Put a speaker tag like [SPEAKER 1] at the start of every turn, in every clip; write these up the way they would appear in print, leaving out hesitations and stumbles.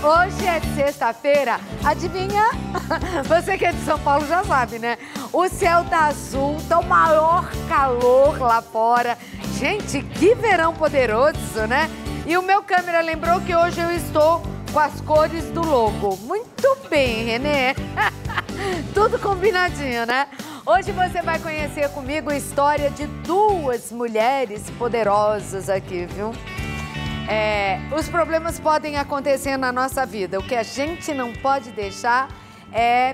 [SPEAKER 1] Hoje é sexta-feira, adivinha? Você que é de São Paulo já sabe, né? O céu tá azul, tá o maior calor lá fora. Gente, que verão poderoso, né? E o meu câmera lembrou que hoje eu estou com as cores do logo. Muito bem, Renê. Tudo combinadinho, né? Hoje você vai conhecer comigo a história de duas mulheres poderosas aqui, viu? Os problemas podem acontecer na nossa vida. O que a gente não pode deixar é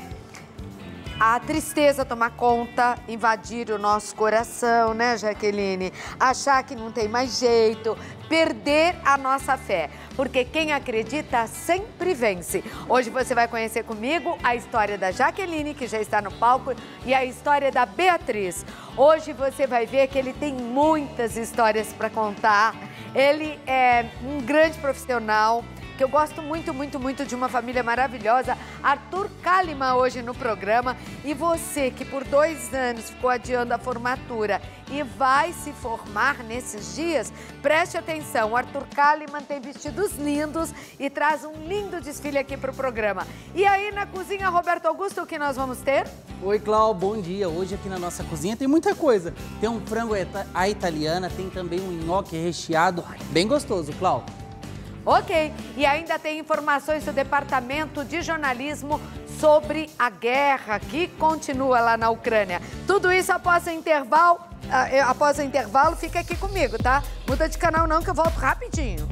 [SPEAKER 1] a tristeza tomar conta, invadir o nosso coração, né, Jaqueline? Achar que não tem mais jeito, perder a nossa fé. Porque quem acredita sempre vence. Hoje você vai conhecer comigo a história da Jaqueline, que já está no palco, e a história da Beatriz. Hoje você vai ver que ele tem muitas histórias para contar. Ele é um grande profissional, que eu gosto muito, muito, muito de uma família maravilhosa. Arthur Kalimann hoje no programa. E você que por 2 anos ficou adiando a formatura e vai se formar nesses dias, preste atenção. O Arthur Kalimann tem vestidos lindos e traz um lindo desfile aqui para o programa. E aí na cozinha, Roberto Augusto, o que nós vamos ter?
[SPEAKER 2] Oi, Clau, bom dia. Hoje aqui na nossa cozinha tem muita coisa. Tem um frango à italiana, tem também um nhoque recheado, bem gostoso, Clau.
[SPEAKER 1] Ok, e ainda tem informações do Departamento de Jornalismo sobre a guerra que continua lá na Ucrânia. Tudo isso após o intervalo. Fica aqui comigo, tá? Muda de canal não que eu volto rapidinho.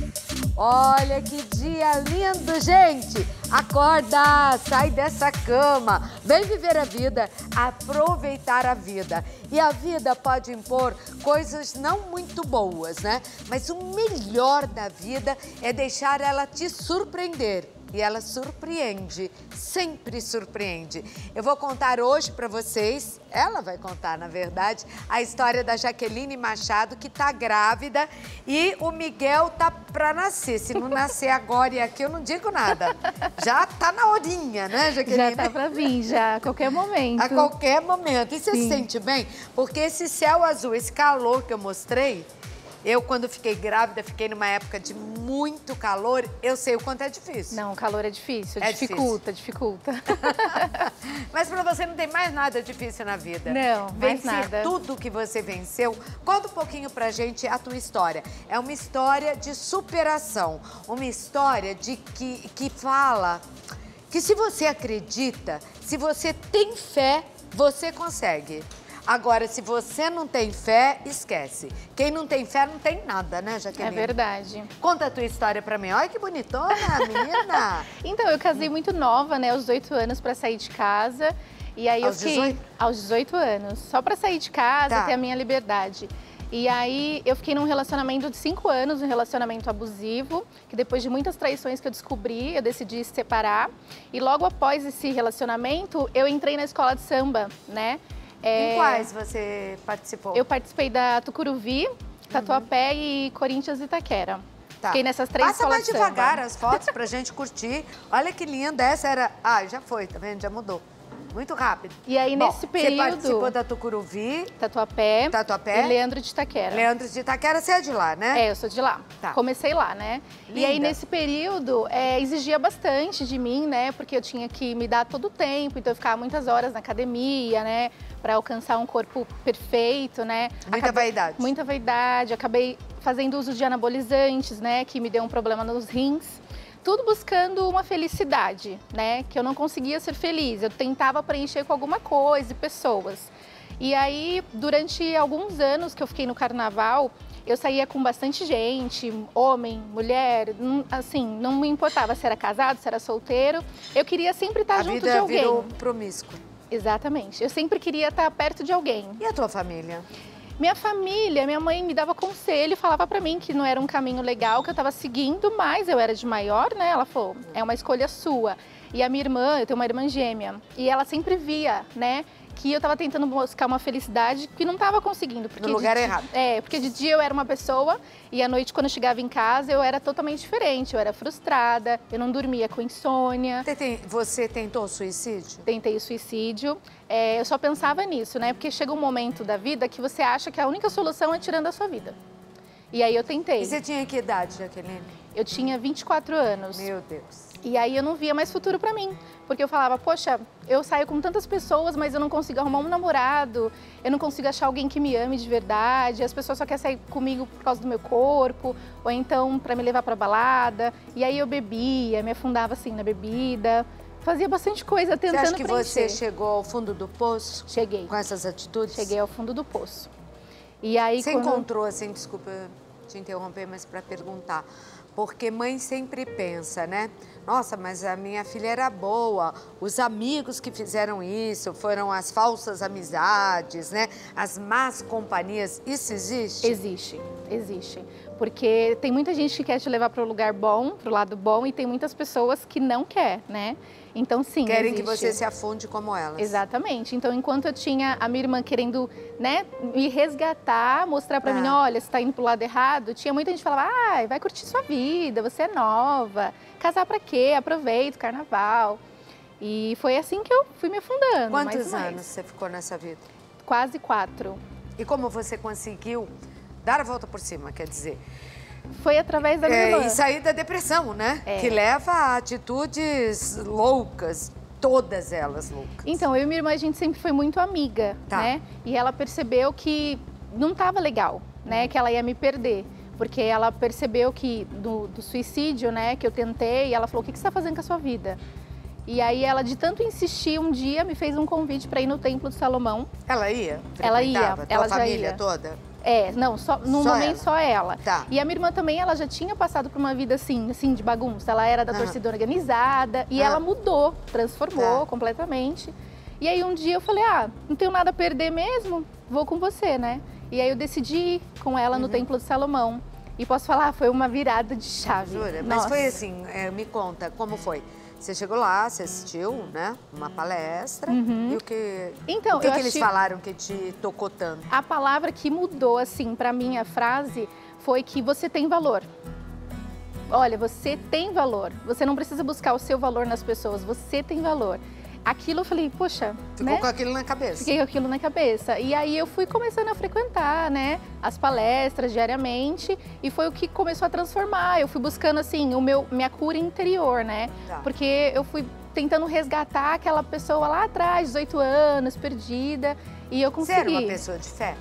[SPEAKER 1] Olha que dia lindo, gente! Acorda, sai dessa cama, vem viver a vida, aproveitar a vida. E a vida pode impor coisas não muito boas, né? Mas o melhor da vida é deixar ela te surpreender. E ela surpreende, sempre surpreende. Eu vou contar hoje para vocês, ela vai contar, na verdade, a história da Jaqueline Machado, que tá grávida, e o Miguel tá para nascer. Se não nascer agora e aqui, eu não digo nada. Já tá na horinha, né, Jaqueline?
[SPEAKER 3] Já tá para vir, já, a qualquer momento.
[SPEAKER 1] A qualquer momento. E você se sente bem? Porque esse céu azul, esse calor que eu mostrei, eu, quando fiquei grávida, fiquei numa época de muito calor, eu sei o quanto é difícil.
[SPEAKER 3] Não, o calor é difícil, dificulta.
[SPEAKER 1] Mas pra você não tem mais nada difícil na vida.
[SPEAKER 3] Não, mais
[SPEAKER 1] Vencer
[SPEAKER 3] nada.
[SPEAKER 1] tudo que você venceu. Conta um pouquinho pra gente a tua história. É uma história de superação, uma história que fala que se você acredita, se você tem fé, você consegue. Agora, se você não tem fé, esquece. Quem não tem fé não tem nada, né, Jaqueline?
[SPEAKER 3] É verdade.
[SPEAKER 1] Conta a tua história pra mim. Olha que bonitona, menina.
[SPEAKER 3] Então, eu casei muito nova, né, aos 18 anos pra sair de casa. E aí
[SPEAKER 1] Aos
[SPEAKER 3] eu fiquei
[SPEAKER 1] 18?
[SPEAKER 3] aos 18 anos, só pra sair de casa,
[SPEAKER 1] Tá.
[SPEAKER 3] ter a minha liberdade. E aí eu fiquei num relacionamento de 5 anos, um relacionamento abusivo, que depois de muitas traições que eu descobri, eu decidi se separar. E logo após esse relacionamento, eu entrei na escola de samba, né?
[SPEAKER 1] Em quais você participou?
[SPEAKER 3] Eu participei da Tucuruvi, Tatuapé e Corinthians e Itaquera.
[SPEAKER 1] Tá.
[SPEAKER 3] Fiquei nessas 3
[SPEAKER 1] Passa
[SPEAKER 3] escolas
[SPEAKER 1] mais
[SPEAKER 3] de samba.
[SPEAKER 1] devagar as fotos pra gente curtir. Olha que linda, essa era... Ah, já foi, tá vendo? Já mudou. Muito rápido.
[SPEAKER 3] E aí,
[SPEAKER 1] Bom,
[SPEAKER 3] nesse período...
[SPEAKER 1] Você participou da Tucuruvi,
[SPEAKER 3] Tatuapé e Leandro de Itaquera.
[SPEAKER 1] Leandro de Itaquera, você é de lá, né?
[SPEAKER 3] É, eu sou de lá.
[SPEAKER 1] Tá.
[SPEAKER 3] Comecei lá, né?
[SPEAKER 1] Linda.
[SPEAKER 3] E aí, nesse período, exigia bastante de mim, né? Porque eu tinha que me dar todo o tempo, então eu ficava muitas horas na academia, né? Pra alcançar um corpo perfeito, né?
[SPEAKER 1] Muita vaidade.
[SPEAKER 3] Muita vaidade. Acabei fazendo uso de anabolizantes, né? Que me deu um problema nos rins. Tudo buscando uma felicidade, né? Que eu não conseguia ser feliz. Eu tentava preencher com alguma coisa e pessoas. E aí, durante alguns anos que eu fiquei no carnaval, eu saía com bastante gente, homem, mulher, assim, não me importava se era casado, se era solteiro. Eu queria sempre estar junto de alguém.
[SPEAKER 1] A vida virou promíscua.
[SPEAKER 3] Exatamente. Eu sempre queria estar perto de alguém.
[SPEAKER 1] E a tua família?
[SPEAKER 3] Minha família, minha mãe me dava conselho e falava pra mim que não era um caminho legal, que eu tava seguindo, mas eu era de maior, né? Ela falou, é uma escolha sua. E a minha irmã, eu tenho uma irmã gêmea, e ela sempre via, né, que eu tava tentando buscar uma felicidade que não tava conseguindo. Porque
[SPEAKER 1] no lugar errado.
[SPEAKER 3] Porque de dia eu era uma pessoa e à noite, quando eu chegava em casa, eu era totalmente diferente. Eu era frustrada, eu não dormia com insônia.
[SPEAKER 1] Você tentou suicídio?
[SPEAKER 3] Tentei o suicídio. Eu só pensava nisso, né? Porque chega um momento da vida que você acha que a única solução é tirando a sua vida. E aí eu tentei.
[SPEAKER 1] E você tinha que idade, Jaqueline?
[SPEAKER 3] eu tinha 24 anos.
[SPEAKER 1] Meu Deus.
[SPEAKER 3] E aí eu não via mais futuro pra mim. Porque eu falava, poxa, eu saio com tantas pessoas, mas eu não consigo arrumar um namorado, eu não consigo achar alguém que me ame de verdade, as pessoas só querem sair comigo por causa do meu corpo, ou então pra me levar pra balada. E aí eu bebia, me afundava assim na bebida, fazia bastante coisa tentando preencher.
[SPEAKER 1] Você acha que você chegou ao fundo do poço?
[SPEAKER 3] Cheguei.
[SPEAKER 1] Com essas atitudes?
[SPEAKER 3] Cheguei ao fundo do poço. E aí,
[SPEAKER 1] você encontrou, assim, desculpa te interromper, mas para perguntar, porque mãe sempre pensa, né? Nossa, mas a minha filha era boa, os amigos que fizeram isso foram as falsas amizades, né? As más companhias, isso existe?
[SPEAKER 3] Existe, existe. Porque tem muita gente que quer te levar para o lugar bom, para o lado bom, e tem muitas pessoas que não quer, né? Então, sim,
[SPEAKER 1] querem
[SPEAKER 3] existe.
[SPEAKER 1] que você se afunde como elas.
[SPEAKER 3] Exatamente. Então, enquanto eu tinha a minha irmã querendo, né, me resgatar, mostrar pra mim, olha, você tá indo pro lado errado, tinha muita gente que falava, vai curtir sua vida, você é nova, casar pra quê? Aproveita o carnaval. E foi assim que eu fui me afundando.
[SPEAKER 1] Quantos anos você ficou nessa vida?
[SPEAKER 3] Quase 4.
[SPEAKER 1] E como você conseguiu dar a volta por cima, quer dizer?
[SPEAKER 3] Foi através da minha irmã.
[SPEAKER 1] E sair da depressão, né? Que leva a atitudes loucas, todas elas loucas.
[SPEAKER 3] Então, eu e minha irmã, a gente sempre foi muito amiga, né? E ela percebeu que não estava legal, né? Que ela ia me perder. Porque ela percebeu que do suicídio, né, que eu tentei, ela falou, o que você está fazendo com a sua vida? E aí ela, de tanto insistir, um dia me fez um convite para ir no Templo de Salomão.
[SPEAKER 1] Ela ia?
[SPEAKER 3] Ela ia.
[SPEAKER 1] Tua família toda?
[SPEAKER 3] Não, no momento só ela.
[SPEAKER 1] Tá.
[SPEAKER 3] E a minha irmã também, ela já tinha passado por uma vida assim, de bagunça. Ela era da torcida organizada e ela mudou, transformou completamente. E aí um dia eu falei, não tenho nada a perder mesmo, vou com você, né? E aí eu decidi ir com ela no Templo de Salomão. E posso falar, foi uma virada de chave.
[SPEAKER 1] Jura? Mas foi assim, me conta, como foi? Você chegou lá, você assistiu, né? Uma palestra. E o que,
[SPEAKER 3] então,
[SPEAKER 1] que eles falaram que te tocou tanto?
[SPEAKER 3] A palavra que mudou, assim, pra mim, a frase, foi que você tem valor. Olha, você tem valor. Você não precisa buscar o seu valor nas pessoas, você tem valor. Aquilo eu falei, poxa,
[SPEAKER 1] Ficou com aquilo na cabeça?
[SPEAKER 3] Fiquei com aquilo na cabeça. E aí eu fui começando a frequentar, né, as palestras diariamente e foi o que começou a transformar. Eu fui buscando, assim, minha cura interior, né? Porque eu fui tentando resgatar aquela pessoa lá atrás, 18 anos, perdida, e eu consegui.
[SPEAKER 1] Você era uma pessoa de fé?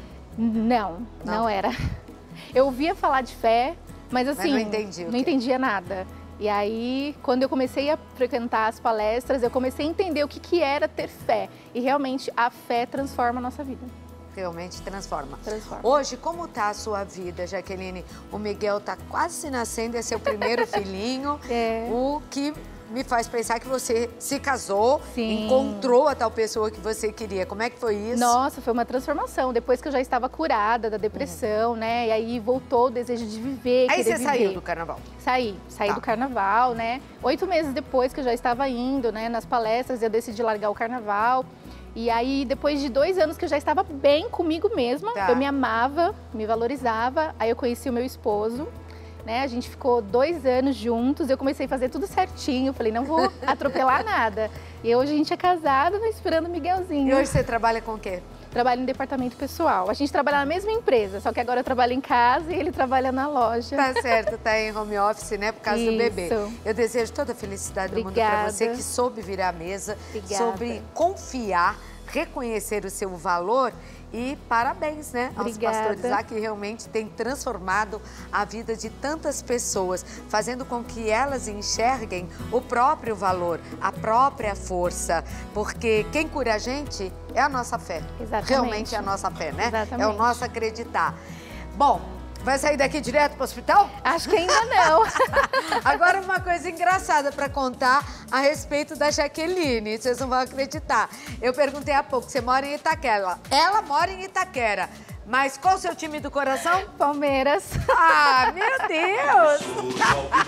[SPEAKER 3] Não era. Eu ouvia falar de fé, mas assim, não entendia nada. E aí, quando eu comecei a frequentar as palestras, eu comecei a entender o que era ter fé. E realmente a fé transforma a nossa vida.
[SPEAKER 1] Realmente transforma. Hoje, como está a sua vida, Jaqueline? O Miguel está quase nascendo, é seu primeiro filhinho. O que me faz pensar que você se casou, encontrou a tal pessoa que você queria. Como é que foi isso?
[SPEAKER 3] Nossa, foi uma transformação. Depois que eu já estava curada da depressão, né? E aí voltou o desejo de viver,
[SPEAKER 1] Aí você saiu do carnaval?
[SPEAKER 3] Saí do carnaval, né? 8 meses depois que eu já estava indo, né, nas palestras, eu decidi largar o carnaval. E aí, depois de 2 anos que eu já estava bem comigo mesma, eu me amava, me valorizava, aí eu conheci o meu esposo. Né? A gente ficou 2 anos juntos, eu comecei a fazer tudo certinho, falei, não vou atropelar nada. E hoje a gente é casado, esperando o Miguelzinho.
[SPEAKER 1] E hoje você trabalha com o quê?
[SPEAKER 3] Trabalho em departamento pessoal. A gente trabalha na mesma empresa, só que agora eu trabalho em casa e ele trabalha na loja.
[SPEAKER 1] Tá certo, tá em home office, né, por causa do bebê. Eu desejo toda a felicidade do mundo pra você, que soube virar a mesa, soube confiar, reconhecer o seu valor. E parabéns, né, aos pastores lá que realmente têm transformado a vida de tantas pessoas, fazendo com que elas enxerguem o próprio valor, a própria força, porque quem cura a gente é a nossa fé.
[SPEAKER 3] Exatamente.
[SPEAKER 1] Realmente é a nossa fé, né?
[SPEAKER 3] Exatamente.
[SPEAKER 1] É o nosso acreditar. Bom, vai sair daqui direto para o hospital?
[SPEAKER 3] Acho que ainda não.
[SPEAKER 1] Agora, uma coisa engraçada para contar a respeito da Jaqueline, vocês não vão acreditar. Eu perguntei há pouco, você mora em Itaquera. Ela mora em Itaquera. Mas qual o seu time do coração?
[SPEAKER 3] Palmeiras.
[SPEAKER 1] Ah, meu Deus!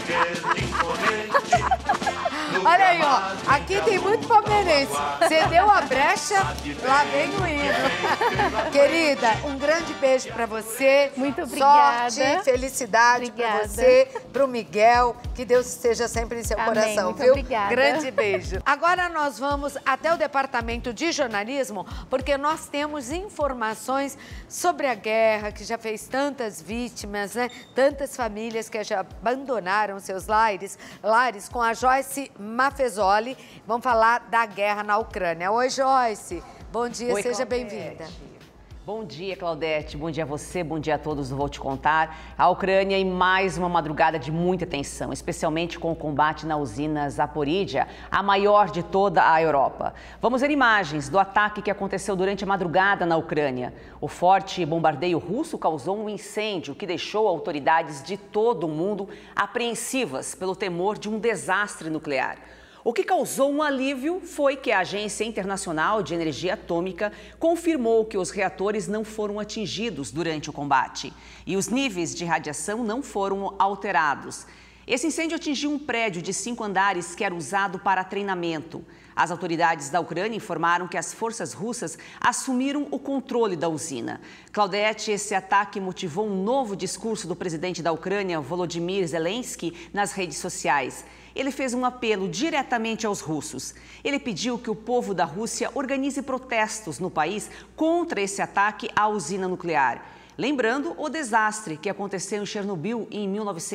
[SPEAKER 1] Olha aí, ó. Aqui tem muito palmeirense. Você deu a brecha, lá vem o hino. Querida, um grande beijo pra você.
[SPEAKER 3] Muito obrigada.
[SPEAKER 1] Sorte, felicidade pra você, pro Miguel. Que Deus esteja sempre em seu coração,
[SPEAKER 3] muito
[SPEAKER 1] viu?
[SPEAKER 3] Obrigada.
[SPEAKER 1] Grande beijo. Agora nós vamos até o departamento de jornalismo, porque nós temos informações sobre sobre a guerra que já fez tantas vítimas, né? Tantas famílias que já abandonaram seus lares com a Joyce Maffezoli. Vamos falar da guerra na Ucrânia. Oi, Joyce. Bom dia,
[SPEAKER 4] Oi,
[SPEAKER 1] seja bem-vinda.
[SPEAKER 4] Bom dia, Claudete. Bom dia a você, bom dia a todos do Vou Te Contar. A Ucrânia em mais uma madrugada de muita tensão, especialmente com o combate na usina Zaporizhzhia, a maior de toda a Europa. Vamos ver imagens do ataque que aconteceu durante a madrugada na Ucrânia. O forte bombardeio russo causou um incêndio que deixou autoridades de todo o mundo apreensivas pelo temor de um desastre nuclear. O que causou um alívio foi que a Agência Internacional de Energia Atômica confirmou que os reatores não foram atingidos durante o combate e os níveis de radiação não foram alterados. Esse incêndio atingiu um prédio de 5 andares que era usado para treinamento. As autoridades da Ucrânia informaram que as forças russas assumiram o controle da usina. Claudete, esse ataque motivou um novo discurso do presidente da Ucrânia, Volodymyr Zelensky, nas redes sociais. Ele fez um apelo diretamente aos russos. Ele pediu que o povo da Rússia organize protestos no país contra esse ataque à usina nuclear. Lembrando o desastre que aconteceu em Chernobyl em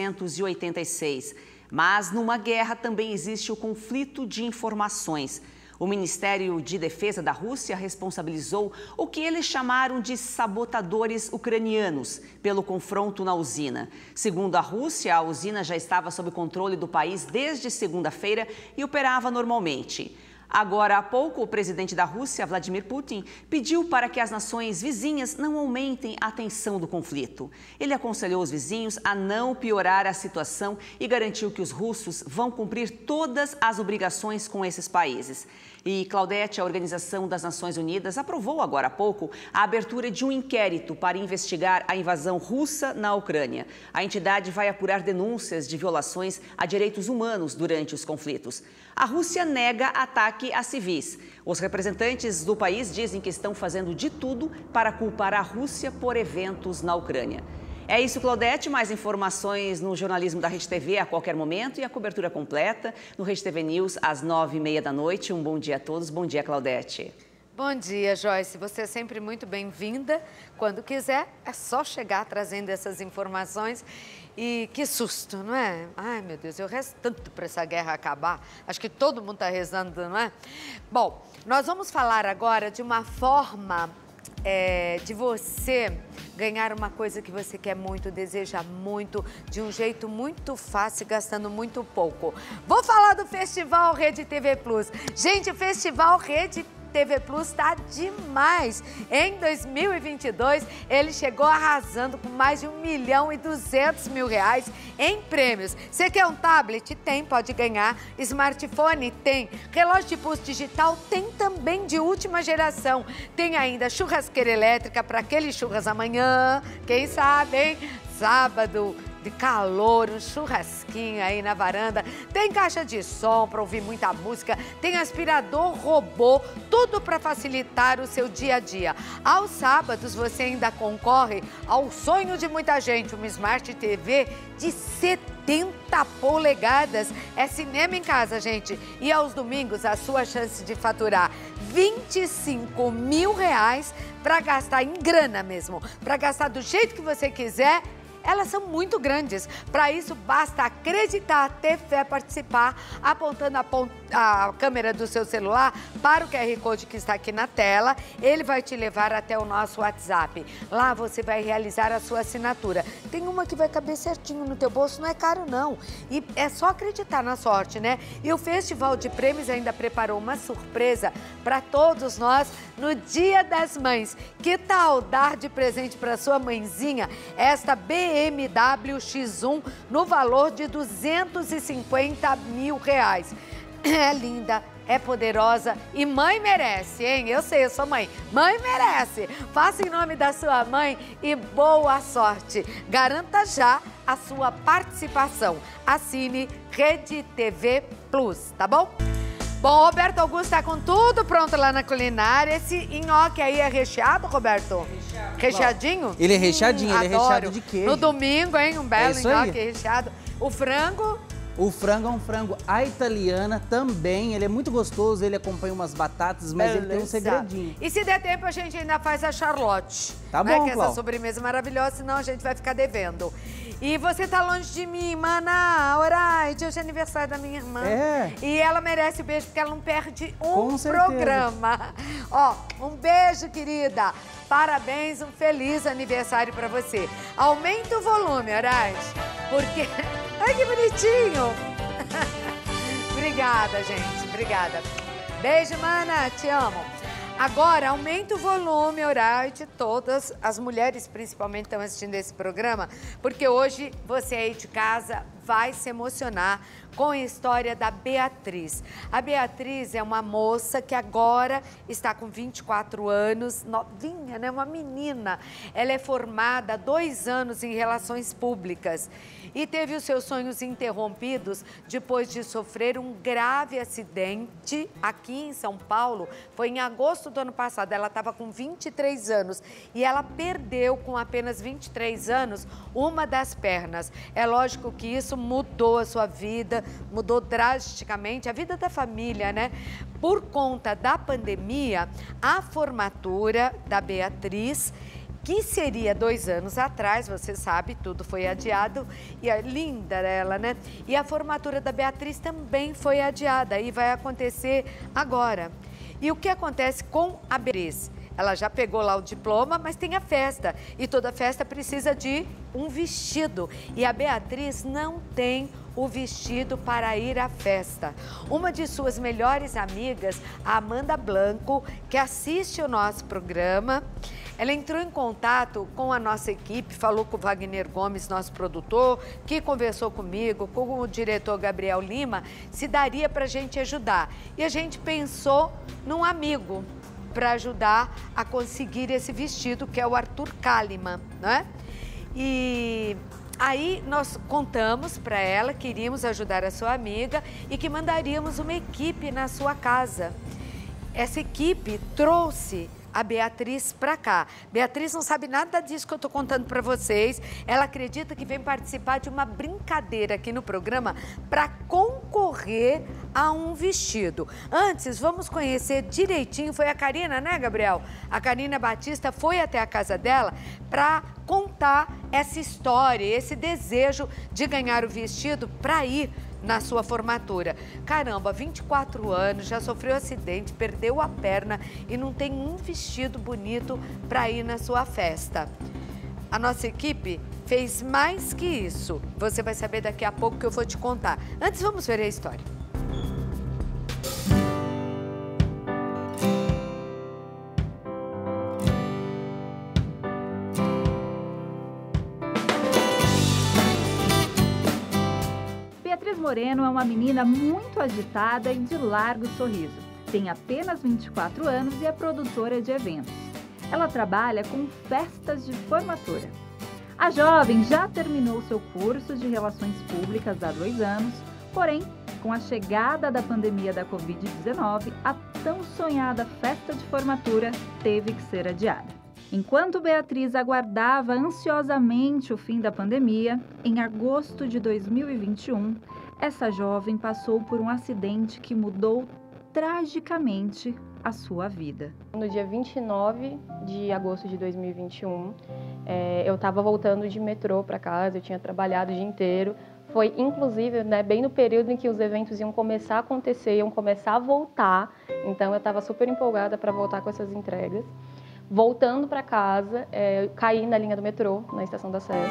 [SPEAKER 4] 1986. Mas numa guerra também existe o conflito de informações. O Ministério de Defesa da Rússia responsabilizou o que eles chamaram de sabotadores ucranianos pelo confronto na usina. Segundo a Rússia, a usina já estava sob controle do país desde segunda-feira e operava normalmente. Agora há pouco, o presidente da Rússia, Vladimir Putin, pediu para que as nações vizinhas não aumentem a tensão do conflito. Ele aconselhou os vizinhos a não piorar a situação e garantiu que os russos vão cumprir todas as obrigações com esses países. E, Claudete, a Organização das Nações Unidas aprovou agora há pouco a abertura de um inquérito para investigar a invasão russa na Ucrânia. A entidade vai apurar denúncias de violações a direitos humanos durante os conflitos. A Rússia nega ataque a civis. Os representantes do país dizem que estão fazendo de tudo para culpar a Rússia por eventos na Ucrânia. É isso, Claudete. Mais informações no jornalismo da Rede TV a qualquer momento e a cobertura completa no Rede TV News às 9h30 da noite. Um bom dia a todos. Bom dia, Claudete.
[SPEAKER 1] Bom dia, Joyce. Você é sempre muito bem-vinda. Quando quiser, é só chegar trazendo essas informações. E que susto, não é? Ai, meu Deus, eu rezo tanto para essa guerra acabar. Acho que todo mundo está rezando, não é? Bom, nós vamos falar agora de uma forma de você ganhar uma coisa que você quer muito, deseja muito, de um jeito muito fácil, gastando muito pouco. Vou falar do Festival Rede TV Plus. Gente, o Festival Rede TV Plus está demais. Em 2022, ele chegou arrasando com mais de R$1.200.000 em prêmios. Você quer um tablet? Tem, pode ganhar. Smartphone? Tem. Relógio de pulso digital? Tem também, de última geração. Tem ainda churrasqueira elétrica para aquele churras amanhã. Quem sabe, hein? Sábado de calor, um churrasquinho aí na varanda, tem caixa de som para ouvir muita música, tem aspirador robô, tudo para facilitar o seu dia a dia. Aos sábados você ainda concorre ao sonho de muita gente, uma Smart TV de 70 polegadas. É cinema em casa, gente. E aos domingos a sua chance de faturar R$25.000 para gastar em grana mesmo, para gastar do jeito que você quiser. Elas são muito grandes. Para isso, basta acreditar, ter fé, participar, apontando a câmera do seu celular para o QR Code que está aqui na tela. Ele vai te levar até o nosso WhatsApp. Lá você vai realizar a sua assinatura. Tem uma que vai caber certinho no teu bolso, não é caro não. E é só acreditar na sorte, né? E o Festival de Prêmios ainda preparou uma surpresa para todos nós no Dia das Mães. Que tal dar de presente para sua mãezinha esta BMW X1 no valor de R$250.000? É linda, é poderosa e mãe merece, hein? Eu sei, eu sou mãe. Mãe merece. Faça em nome da sua mãe e boa sorte. Garanta já a sua participação. Assine Rede TV Plus, tá bom? Bom, Roberto Augusto está com tudo pronto lá na culinária. Esse nhoque aí é recheado, Roberto? Recheado. Recheadinho?
[SPEAKER 2] Ele é recheadinho, ele é recheado de queijo.
[SPEAKER 1] No domingo, hein? Um belo nhoque recheado. O frango
[SPEAKER 2] O frango é um frango à italiana também, ele é muito gostoso, ele acompanha umas batatas, mas ele tem um segredinho.
[SPEAKER 1] E se der tempo, a gente ainda faz a Charlotte.
[SPEAKER 2] Tá
[SPEAKER 1] né?
[SPEAKER 2] bom,
[SPEAKER 1] Que essa
[SPEAKER 2] Clau.
[SPEAKER 1] sobremesa maravilhosa, senão a gente vai ficar devendo. E você tá longe de mim, mana. Alright, hoje é aniversário da minha irmã.
[SPEAKER 2] É.
[SPEAKER 1] E ela merece o beijo, porque ela não perde um
[SPEAKER 2] Com certeza.
[SPEAKER 1] programa. Ó, um beijo, querida. Parabéns, um feliz aniversário pra você. Aumenta o volume, alright? Porque... Ai, que bonitinho. Obrigada, gente. Obrigada. Beijo, mana. Te amo. Agora, aumenta o volume, alright? Todas as mulheres, principalmente, estão assistindo esse programa, porque hoje você aí de casa vai se emocionar com a história da Beatriz. A Beatriz é uma moça que agora está com 24 anos, novinha, né? Uma menina. Ela é formada há 2 anos em relações públicas e teve os seus sonhos interrompidos depois de sofrer um grave acidente aqui em São Paulo. Foi em agosto do ano passado, ela estava com 23 anos e ela perdeu com apenas 23 anos uma das pernas. É lógico que isso mudou a sua vida, mudou drasticamente a vida da família, né? Por conta da pandemia, a formatura da Beatriz, que seria 2 anos atrás, você sabe, tudo foi adiado, e é linda ela, né? E a formatura da Beatriz também foi adiada e vai acontecer agora. E o que acontece com a Beatriz? Ela já pegou lá o diploma, mas tem a festa. E toda festa precisa de um vestido. E a Beatriz não tem o vestido para ir à festa. Uma de suas melhores amigas, a Amanda Blanco, que assiste o nosso programa, ela entrou em contato com a nossa equipe, falou com o Wagner Gomes, nosso produtor, que conversou comigo, com o diretor Gabriel Lima, se daria para a gente ajudar. E a gente pensou num amigo para ajudar a conseguir esse vestido, que é o Arthur Kalimann, né? E aí nós contamos para ela que iríamos ajudar a sua amiga e que mandaríamos uma equipe na sua casa. Essa equipe trouxe a Beatriz para cá. Beatriz não sabe nada disso que eu estou contando para vocês. Ela acredita que vem participar de uma brincadeira aqui no programa para concorrer a um vestido. Antes, vamos conhecer direitinho. Foi a Karina, né, Gabriel? A Karina Batista foi até a casa dela para contar essa história, esse desejo de ganhar o vestido para ir na sua formatura. Caramba, 24 anos, já sofreu acidente, perdeu a perna e não tem um vestido bonito para ir na sua festa. A nossa equipe fez mais que isso. Você vai saber daqui a pouco que eu vou te contar. Antes, vamos ver a história.
[SPEAKER 5] Beatriz Moreno é uma menina muito agitada e de largo sorriso. Tem apenas 24 anos e é produtora de eventos. Ela trabalha com festas de formatura. A jovem já terminou seu curso de Relações Públicas há 2 anos, porém, com a chegada da pandemia da Covid-19, a tão sonhada festa de formatura teve que ser adiada. Enquanto Beatriz aguardava ansiosamente o fim da pandemia, em agosto de 2021, essa jovem passou por um acidente que mudou tragicamente a sua vida.
[SPEAKER 6] No dia 29 de agosto de 2021, eu estava voltando de metrô para casa, eu tinha trabalhado o dia inteiro. Foi, inclusive, bem no período em que os eventos iam começar a acontecer, iam começar a voltar. Então, eu estava super empolgada para voltar com essas entregas. Voltando para casa, eu caí na linha do metrô, na Estação da Sé.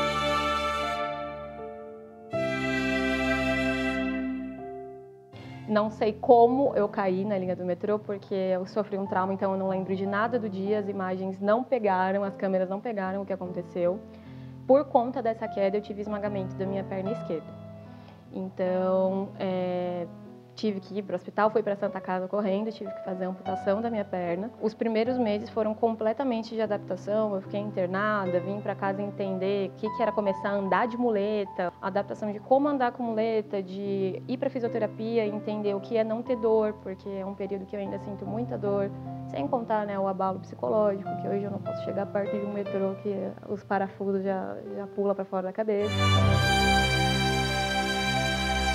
[SPEAKER 6] Não sei como eu caí na linha do metrô, porque eu sofri um trauma, então eu não lembro de nada do dia, as imagens não pegaram, as câmeras não pegaram o que aconteceu. Por conta dessa queda, eu tive esmagamento da minha perna esquerda. Então, tive que ir para o hospital, fui para a Santa Casa correndo, tive que fazer a amputação da minha perna. Os primeiros meses foram completamente de adaptação, eu fiquei internada, vim para casa entender o que era começar a andar de muleta, a adaptação de como andar com muleta, de ir para fisioterapia, entender o que é não ter dor, porque é um período que eu ainda sinto muita dor, sem contar o abalo psicológico, que hoje eu não posso chegar perto de um metrô que os parafusos já pulam para fora da cabeça.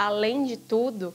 [SPEAKER 6] além de tudo,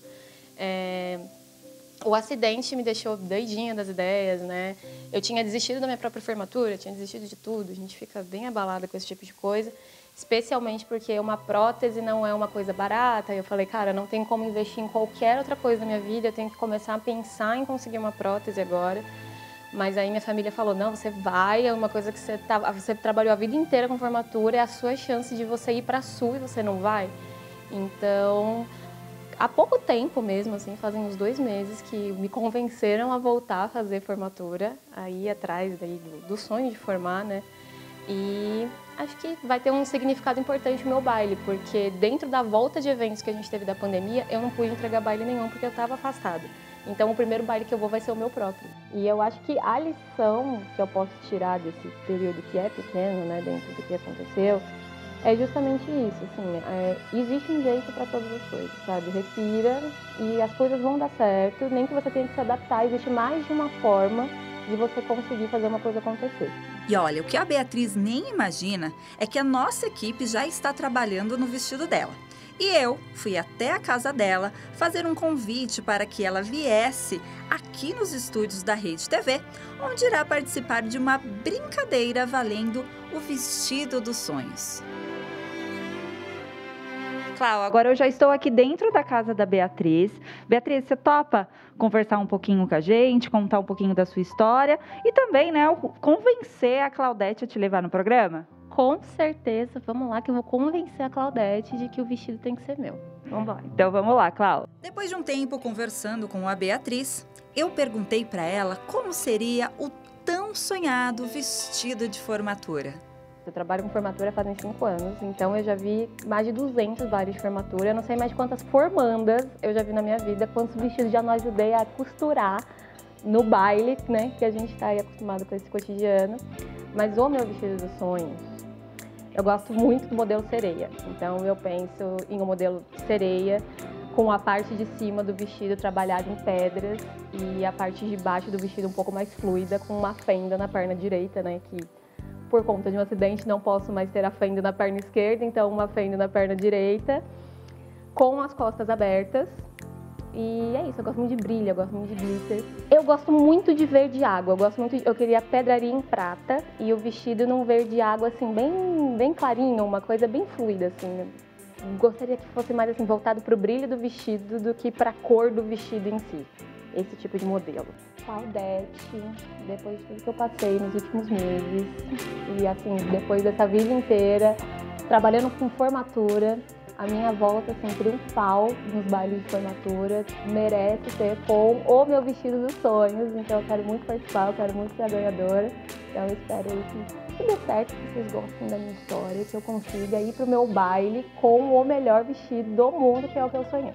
[SPEAKER 6] o acidente me deixou doidinha das ideias, né? Eu tinha desistido da minha própria formatura, tinha desistido de tudo. A gente fica bem abalada com esse tipo de coisa, especialmente porque uma prótese não é uma coisa barata. Eu falei, cara, não tem como investir em qualquer outra coisa na minha vida, eu tenho que começar a pensar em conseguir uma prótese agora. Mas aí minha família falou, não, você vai, é uma coisa que você trabalhou a vida inteira com formatura, é a sua chance de você ir para a Sul e você não vai. Então, há pouco tempo mesmo, assim, fazem uns 2 meses que me convenceram a voltar a fazer formatura, aí atrás daí do sonho de formar, né? E acho que vai ter um significado importante no meu baile, porque dentro da volta de eventos que a gente teve da pandemia, eu não pude entregar baile nenhum porque eu estava afastada. Então, o primeiro baile que eu vou vai ser o meu próprio. E eu acho que a lição que eu posso tirar desse período que é pequeno, né, dentro do que aconteceu, é justamente isso, assim, existe um jeito para todas as coisas, sabe? Respira e as coisas vão dar certo, nem que você tenha que se adaptar, existe mais de uma forma de você conseguir fazer uma coisa acontecer.
[SPEAKER 5] E olha, o que a Beatriz nem imagina é que a nossa equipe já está trabalhando no vestido dela. E eu fui até a casa dela fazer um convite para que ela viesse aqui nos estúdios da Rede TV, onde irá participar de uma brincadeira valendo o vestido dos sonhos. Clau, agora eu já estou aqui dentro da casa da Beatriz. Beatriz, você topa conversar um pouquinho com a gente, contar um pouquinho da sua história e também, né, convencer a Claudete a te levar no programa?
[SPEAKER 6] Com certeza, vamos lá que eu vou convencer a Claudete de que o vestido tem que ser meu. Vamos embora.
[SPEAKER 5] Então vamos lá, Clau. Depois de um tempo conversando com a Beatriz, eu perguntei para ela como seria o tão sonhado vestido de formatura.
[SPEAKER 6] Eu trabalho com formatura fazem 5 anos, então eu já vi mais de 200 bailes de formatura. Eu não sei mais quantas formandas eu já vi na minha vida, quantos vestidos já não ajudei a costurar no baile, né, que a gente está aí acostumado com esse cotidiano. Mas o meu vestido dos sonhos, eu gosto muito do modelo sereia, então eu penso em um modelo sereia com a parte de cima do vestido trabalhada em pedras e a parte de baixo do vestido um pouco mais fluida, com uma fenda na perna direita, né, que por conta de um acidente não posso mais ter a fenda na perna esquerda, então uma fenda na perna direita, com as costas abertas. E é isso, eu gosto muito de brilho, eu gosto muito de glitter. Eu gosto muito de verde água, eu queria pedraria em prata e o vestido num verde água assim, bem clarinho, uma coisa bem fluida assim. Gostaria que fosse mais assim, voltado para o brilho do vestido do que para a cor do vestido em si. Esse tipo de modelo. Claudete, depois de tudo que eu passei nos últimos meses e assim, depois dessa vida inteira, trabalhando com formatura, a minha volta assim, triunfal nos bailes de formatura merece ser com o meu vestido dos sonhos, então eu quero muito participar, eu quero muito ser a ganhadora, então eu espero aí que dê certo, que vocês gostem da minha história, que eu consiga ir pro meu baile com o melhor vestido do mundo, que é o que eu sonhei.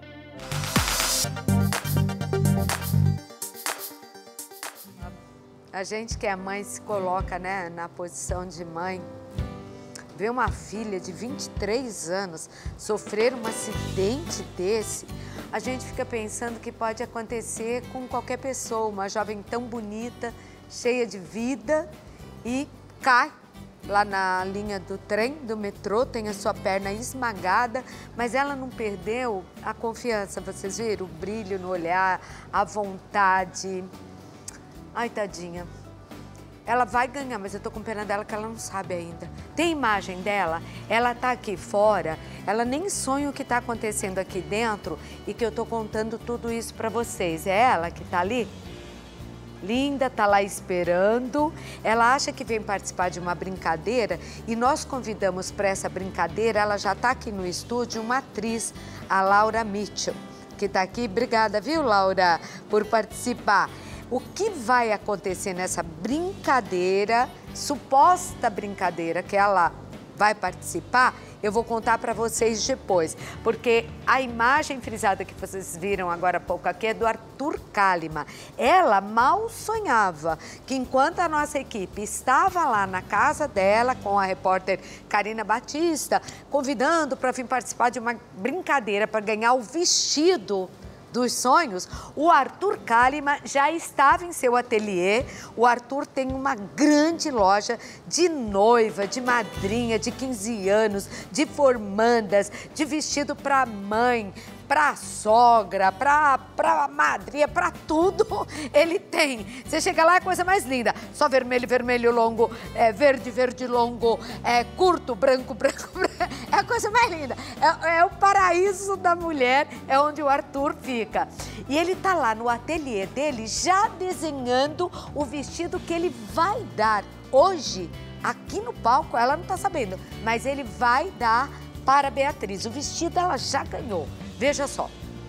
[SPEAKER 1] A gente que é mãe se coloca, né, na posição de mãe, ver uma filha de 23 anos sofrer um acidente desse, a gente fica pensando que pode acontecer com qualquer pessoa, uma jovem tão bonita, cheia de vida e cai lá na linha do trem, do metrô, tem a sua perna esmagada, mas ela não perdeu a confiança, vocês viram? O brilho no olhar, a vontade. Ai, tadinha. Ela vai ganhar, mas eu tô com pena dela que ela não sabe ainda. Tem imagem dela? Ela tá aqui fora, ela nem sonha o que tá acontecendo aqui dentro e que eu tô contando tudo isso pra vocês. É ela que tá ali? Linda, tá lá esperando. Ela acha que vem participar de uma brincadeira e nós convidamos para essa brincadeira, ela já tá aqui no estúdio, uma atriz, a Laura Mitchell, que tá aqui. Obrigada, viu, Laura, por participar. O que vai acontecer nessa brincadeira, suposta brincadeira que ela vai participar, eu vou contar para vocês depois. Porque a imagem frisada que vocês viram agora há pouco aqui é do Arthur Kalimann. Ela mal sonhava que enquanto a nossa equipe estava lá na casa dela com a repórter Karina Batista, convidando para vir participar de uma brincadeira para ganhar o vestido dos sonhos, o Arthur Kalimann já estava em seu ateliê. O Arthur tem uma grande loja de noiva, de madrinha, de 15 anos, de formandas, de vestido para mãe, pra sogra, pra madrinha, pra tudo, ele tem. Você chega lá, é a coisa mais linda. Só vermelho, vermelho longo, verde, verde longo, curto, branco, branco, branco. É a coisa mais linda. É o paraíso da mulher, é onde o Arthur fica. E ele tá lá no ateliê dele, já desenhando o vestido que ele vai dar hoje, aqui no palco. Ela não tá sabendo, mas ele vai dar para a Beatriz. O vestido ela já ganhou. Veja só.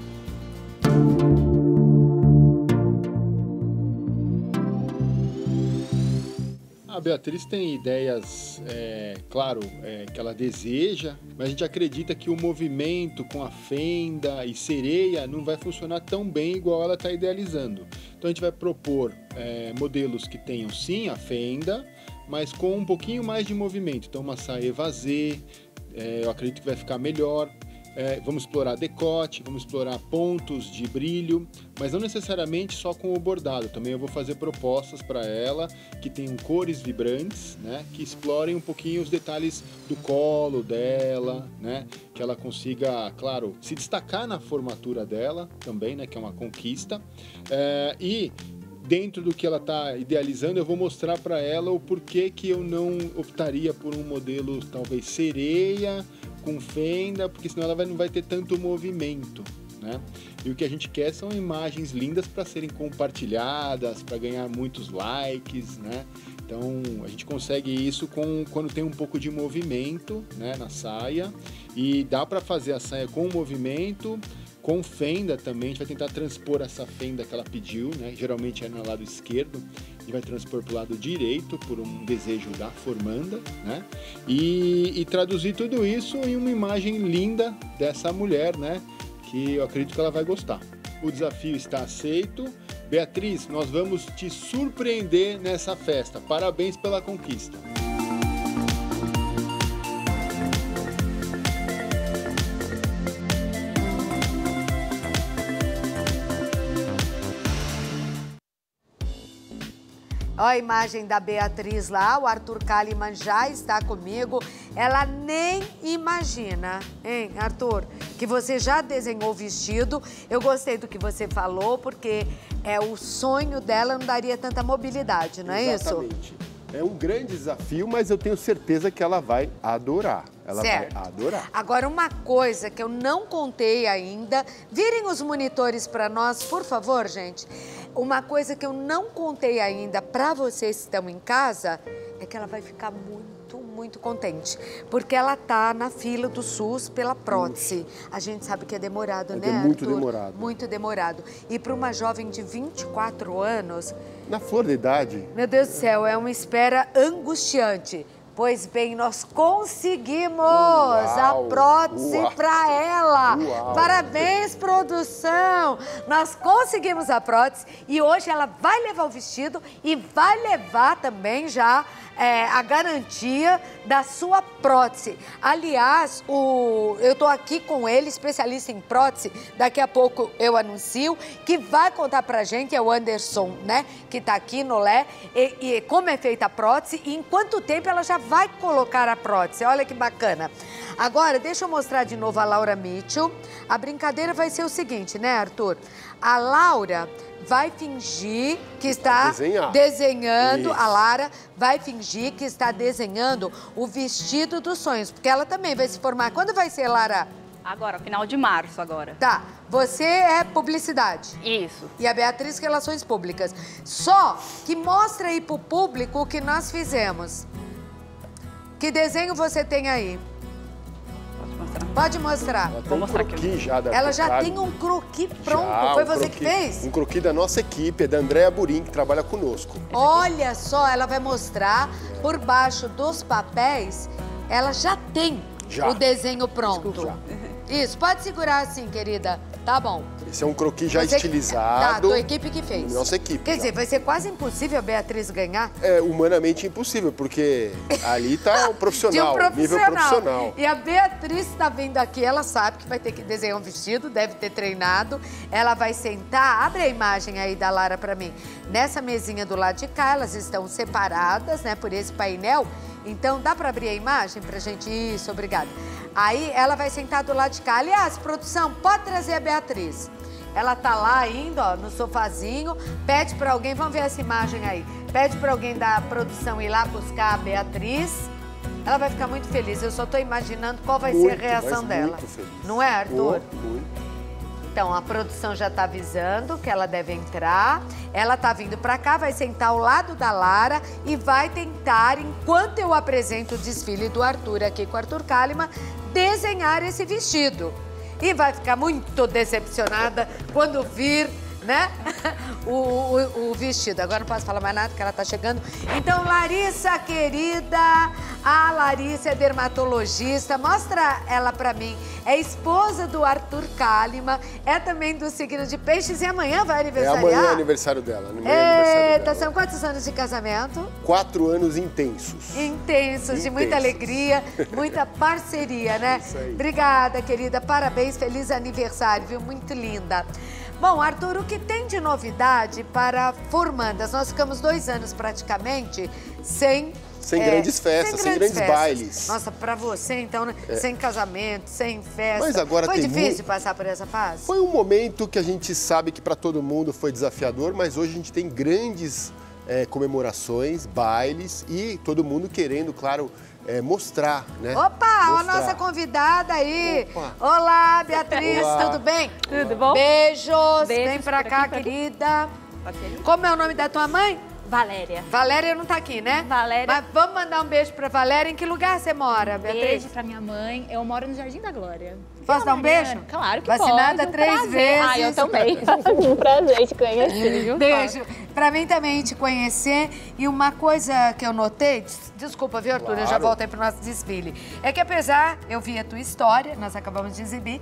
[SPEAKER 7] A Beatriz tem ideias, claro, que ela deseja, mas a gente acredita que o movimento com a fenda e sereia não vai funcionar tão bem igual ela está idealizando. Então a gente vai propor modelos que tenham sim a fenda, mas com um pouquinho mais de movimento. Então uma saia evasê, eu acredito que vai ficar melhor. Vamos explorar decote, vamos explorar pontos de brilho, mas não necessariamente só com o bordado. Também eu vou fazer propostas para ela que tenham cores vibrantes, né? Que explorem um pouquinho os detalhes do colo dela, né? Que ela consiga, claro, se destacar na formatura dela também, né? Que é uma conquista. E dentro do que ela está idealizando, eu vou mostrar para ela o porquê que eu não optaria por um modelo talvez sereia, com fenda, porque senão ela não vai ter tanto movimento, né? E o que a gente quer são imagens lindas para serem compartilhadas, para ganhar muitos likes, né? Então a gente consegue isso quando tem um pouco de movimento, né, na saia, e dá para fazer a saia com movimento, com fenda também. A gente vai tentar transpor essa fenda que ela pediu, né? Geralmente é no lado esquerdo, e vai transpor para o lado direito por um desejo da formanda, né? E traduzir tudo isso em uma imagem linda dessa mulher, né? Que eu acredito que ela vai gostar. O desafio está aceito. Beatriz, nós vamos te surpreender nessa festa. Parabéns pela conquista.
[SPEAKER 1] Olha a imagem da Beatriz lá, o Arthur Kalimann já está comigo. Ela nem imagina, hein, Arthur, que você já desenhou o vestido. Eu gostei do que você falou, porque o sonho dela não daria tanta mobilidade, não é isso?
[SPEAKER 8] Exatamente. É um grande desafio, mas eu tenho certeza que ela vai adorar. Ela vai adorar.
[SPEAKER 1] Agora, uma coisa que eu não contei ainda, virem os monitores para nós, por favor, gente. Uma coisa que eu não contei ainda para vocês que estão em casa é que ela vai ficar muito contente, porque ela tá na fila do SUS pela prótese. A gente sabe que é demorado, né, Arthur?
[SPEAKER 8] Muito demorado.
[SPEAKER 1] Muito demorado. E para uma jovem de 24 anos...
[SPEAKER 8] Na flor da idade.
[SPEAKER 1] Meu Deus do céu, é uma espera angustiante. Pois bem, nós conseguimos a prótese para ela.
[SPEAKER 8] Uau.
[SPEAKER 1] Parabéns, produção! Nós conseguimos a prótese e hoje ela vai levar o vestido e vai levar também já a garantia da sua prótese. Aliás, eu tô aqui com ele, especialista em prótese, daqui a pouco eu anuncio, que vai contar pra gente, é o Anderson, né, que tá aqui no Lé, e como é feita a prótese e em quanto tempo ela já vai colocar a prótese. Olha que bacana. Agora, deixa eu mostrar de novo a Laura Mitchell. A brincadeira vai ser o seguinte, né, Arthur? A Laura vai fingir que está desenhando,
[SPEAKER 8] Isso.
[SPEAKER 1] a Lara vai fingir que está desenhando o vestido dos sonhos, porque ela também vai se formar. Quando vai ser, Lara?
[SPEAKER 9] Agora, final de março agora.
[SPEAKER 1] Tá, você é publicidade.
[SPEAKER 9] Isso.
[SPEAKER 1] E a Beatriz, relações públicas. Só que mostra aí pro público o que nós fizemos. Que desenho você tem aí? Pode mostrar.
[SPEAKER 8] Ela tem um croquis já da
[SPEAKER 1] Ela já tem um croquis pronto.
[SPEAKER 8] Já,
[SPEAKER 1] Foi você que fez?
[SPEAKER 8] Um croquis da nossa equipe, é da Andréa Burim, que trabalha conosco.
[SPEAKER 1] Olha só, ela vai mostrar por baixo dos papéis, ela já tem o desenho pronto. Isso, pode segurar assim, querida. Tá bom.
[SPEAKER 8] Esse é um croquis já
[SPEAKER 1] Você
[SPEAKER 8] estilizado.
[SPEAKER 1] Tá, tua equipe que fez.
[SPEAKER 8] Nossa equipe.
[SPEAKER 1] Quer
[SPEAKER 8] já.
[SPEAKER 1] dizer, vai ser quase impossível a Beatriz ganhar.
[SPEAKER 8] É humanamente impossível, porque ali tá um profissional, nível profissional.
[SPEAKER 1] E a Beatriz está vindo aqui, ela sabe que vai ter que desenhar um vestido, deve ter treinado. Ela vai sentar, abre a imagem aí da Lara para mim. Nessa mesinha do lado de cá, elas estão separadas, né, por esse painel. Então, dá para abrir a imagem pra gente? Isso, obrigada. Aí ela vai sentar do lado de cá. Aliás, produção, pode trazer a Beatriz. Ela tá lá ainda, ó, no sofazinho. Pede pra alguém, vamos ver essa imagem aí. Pede pra alguém da produção ir lá buscar a Beatriz. Ela vai ficar muito feliz. Eu só tô imaginando qual vai ser a reação dela. Não é, Arthur?
[SPEAKER 8] Muito.
[SPEAKER 1] Então, a produção já tá avisando que ela deve entrar. Ela tá vindo pra cá, vai sentar ao lado da Lara e vai tentar, enquanto eu apresento o desfile do Arthur aqui com o Arthur Kalimann, desenhar esse vestido. E vai ficar muito decepcionada quando vir, né, o vestido. Agora não posso falar mais nada, porque ela tá chegando. Então, Larissa, querida, a Larissa é dermatologista. Mostra ela pra mim. É esposa do Arthur Kalimann, é também do signo de Peixes e amanhã vai aniversariar.
[SPEAKER 8] Amanhã é aniversário dela.
[SPEAKER 1] Eita, são quantos anos de casamento?
[SPEAKER 8] 4 anos intensos.
[SPEAKER 1] Intensos, de muita alegria, muita parceria, né?
[SPEAKER 8] Isso aí.
[SPEAKER 1] Obrigada, querida. Parabéns, feliz aniversário, viu? Muito linda. Bom, Arthur, o que tem de novidade para formandas? Nós ficamos 2 anos praticamente sem
[SPEAKER 8] grandes festas, sem grandes bailes.
[SPEAKER 1] Nossa, pra você, então, né? Sem casamento, sem festa.
[SPEAKER 8] Mas agora
[SPEAKER 1] foi
[SPEAKER 8] tem
[SPEAKER 1] difícil passar por essa fase?
[SPEAKER 8] Foi um momento que a gente sabe que para todo mundo foi desafiador, mas hoje a gente tem grandes comemorações, bailes e todo mundo querendo, claro, mostrar, né?
[SPEAKER 1] Opa, a nossa convidada aí.
[SPEAKER 8] Opa.
[SPEAKER 1] Olá, Beatriz,
[SPEAKER 8] Olá.
[SPEAKER 1] tudo bem?
[SPEAKER 9] Tudo bom?
[SPEAKER 1] Beijos,
[SPEAKER 9] Beijos
[SPEAKER 1] vem pra
[SPEAKER 9] por
[SPEAKER 1] cá,
[SPEAKER 9] aqui, por aqui.
[SPEAKER 1] querida.
[SPEAKER 9] Pode ser?
[SPEAKER 1] Como é o nome da tua mãe?
[SPEAKER 9] Valéria.
[SPEAKER 1] Valéria não tá aqui, né?
[SPEAKER 9] Valéria.
[SPEAKER 1] Mas vamos mandar um beijo pra Valéria. Em que lugar você mora, Beatriz?
[SPEAKER 9] Beijo pra minha mãe. Eu moro no Jardim da Glória.
[SPEAKER 1] Posso dar um beijo?
[SPEAKER 9] Claro que
[SPEAKER 1] Vacinada
[SPEAKER 9] pode.
[SPEAKER 1] 3 vezes.
[SPEAKER 9] Ah, eu também.
[SPEAKER 6] Um prazer te conhecer, viu?
[SPEAKER 1] Beijo. Pra mim também te conhecer. E uma coisa que eu notei, desculpa, viu, Arthur? Eu já
[SPEAKER 8] Claro.
[SPEAKER 1] volto aí pro nosso desfile. É que apesar, eu vi a tua história, nós acabamos de exibir,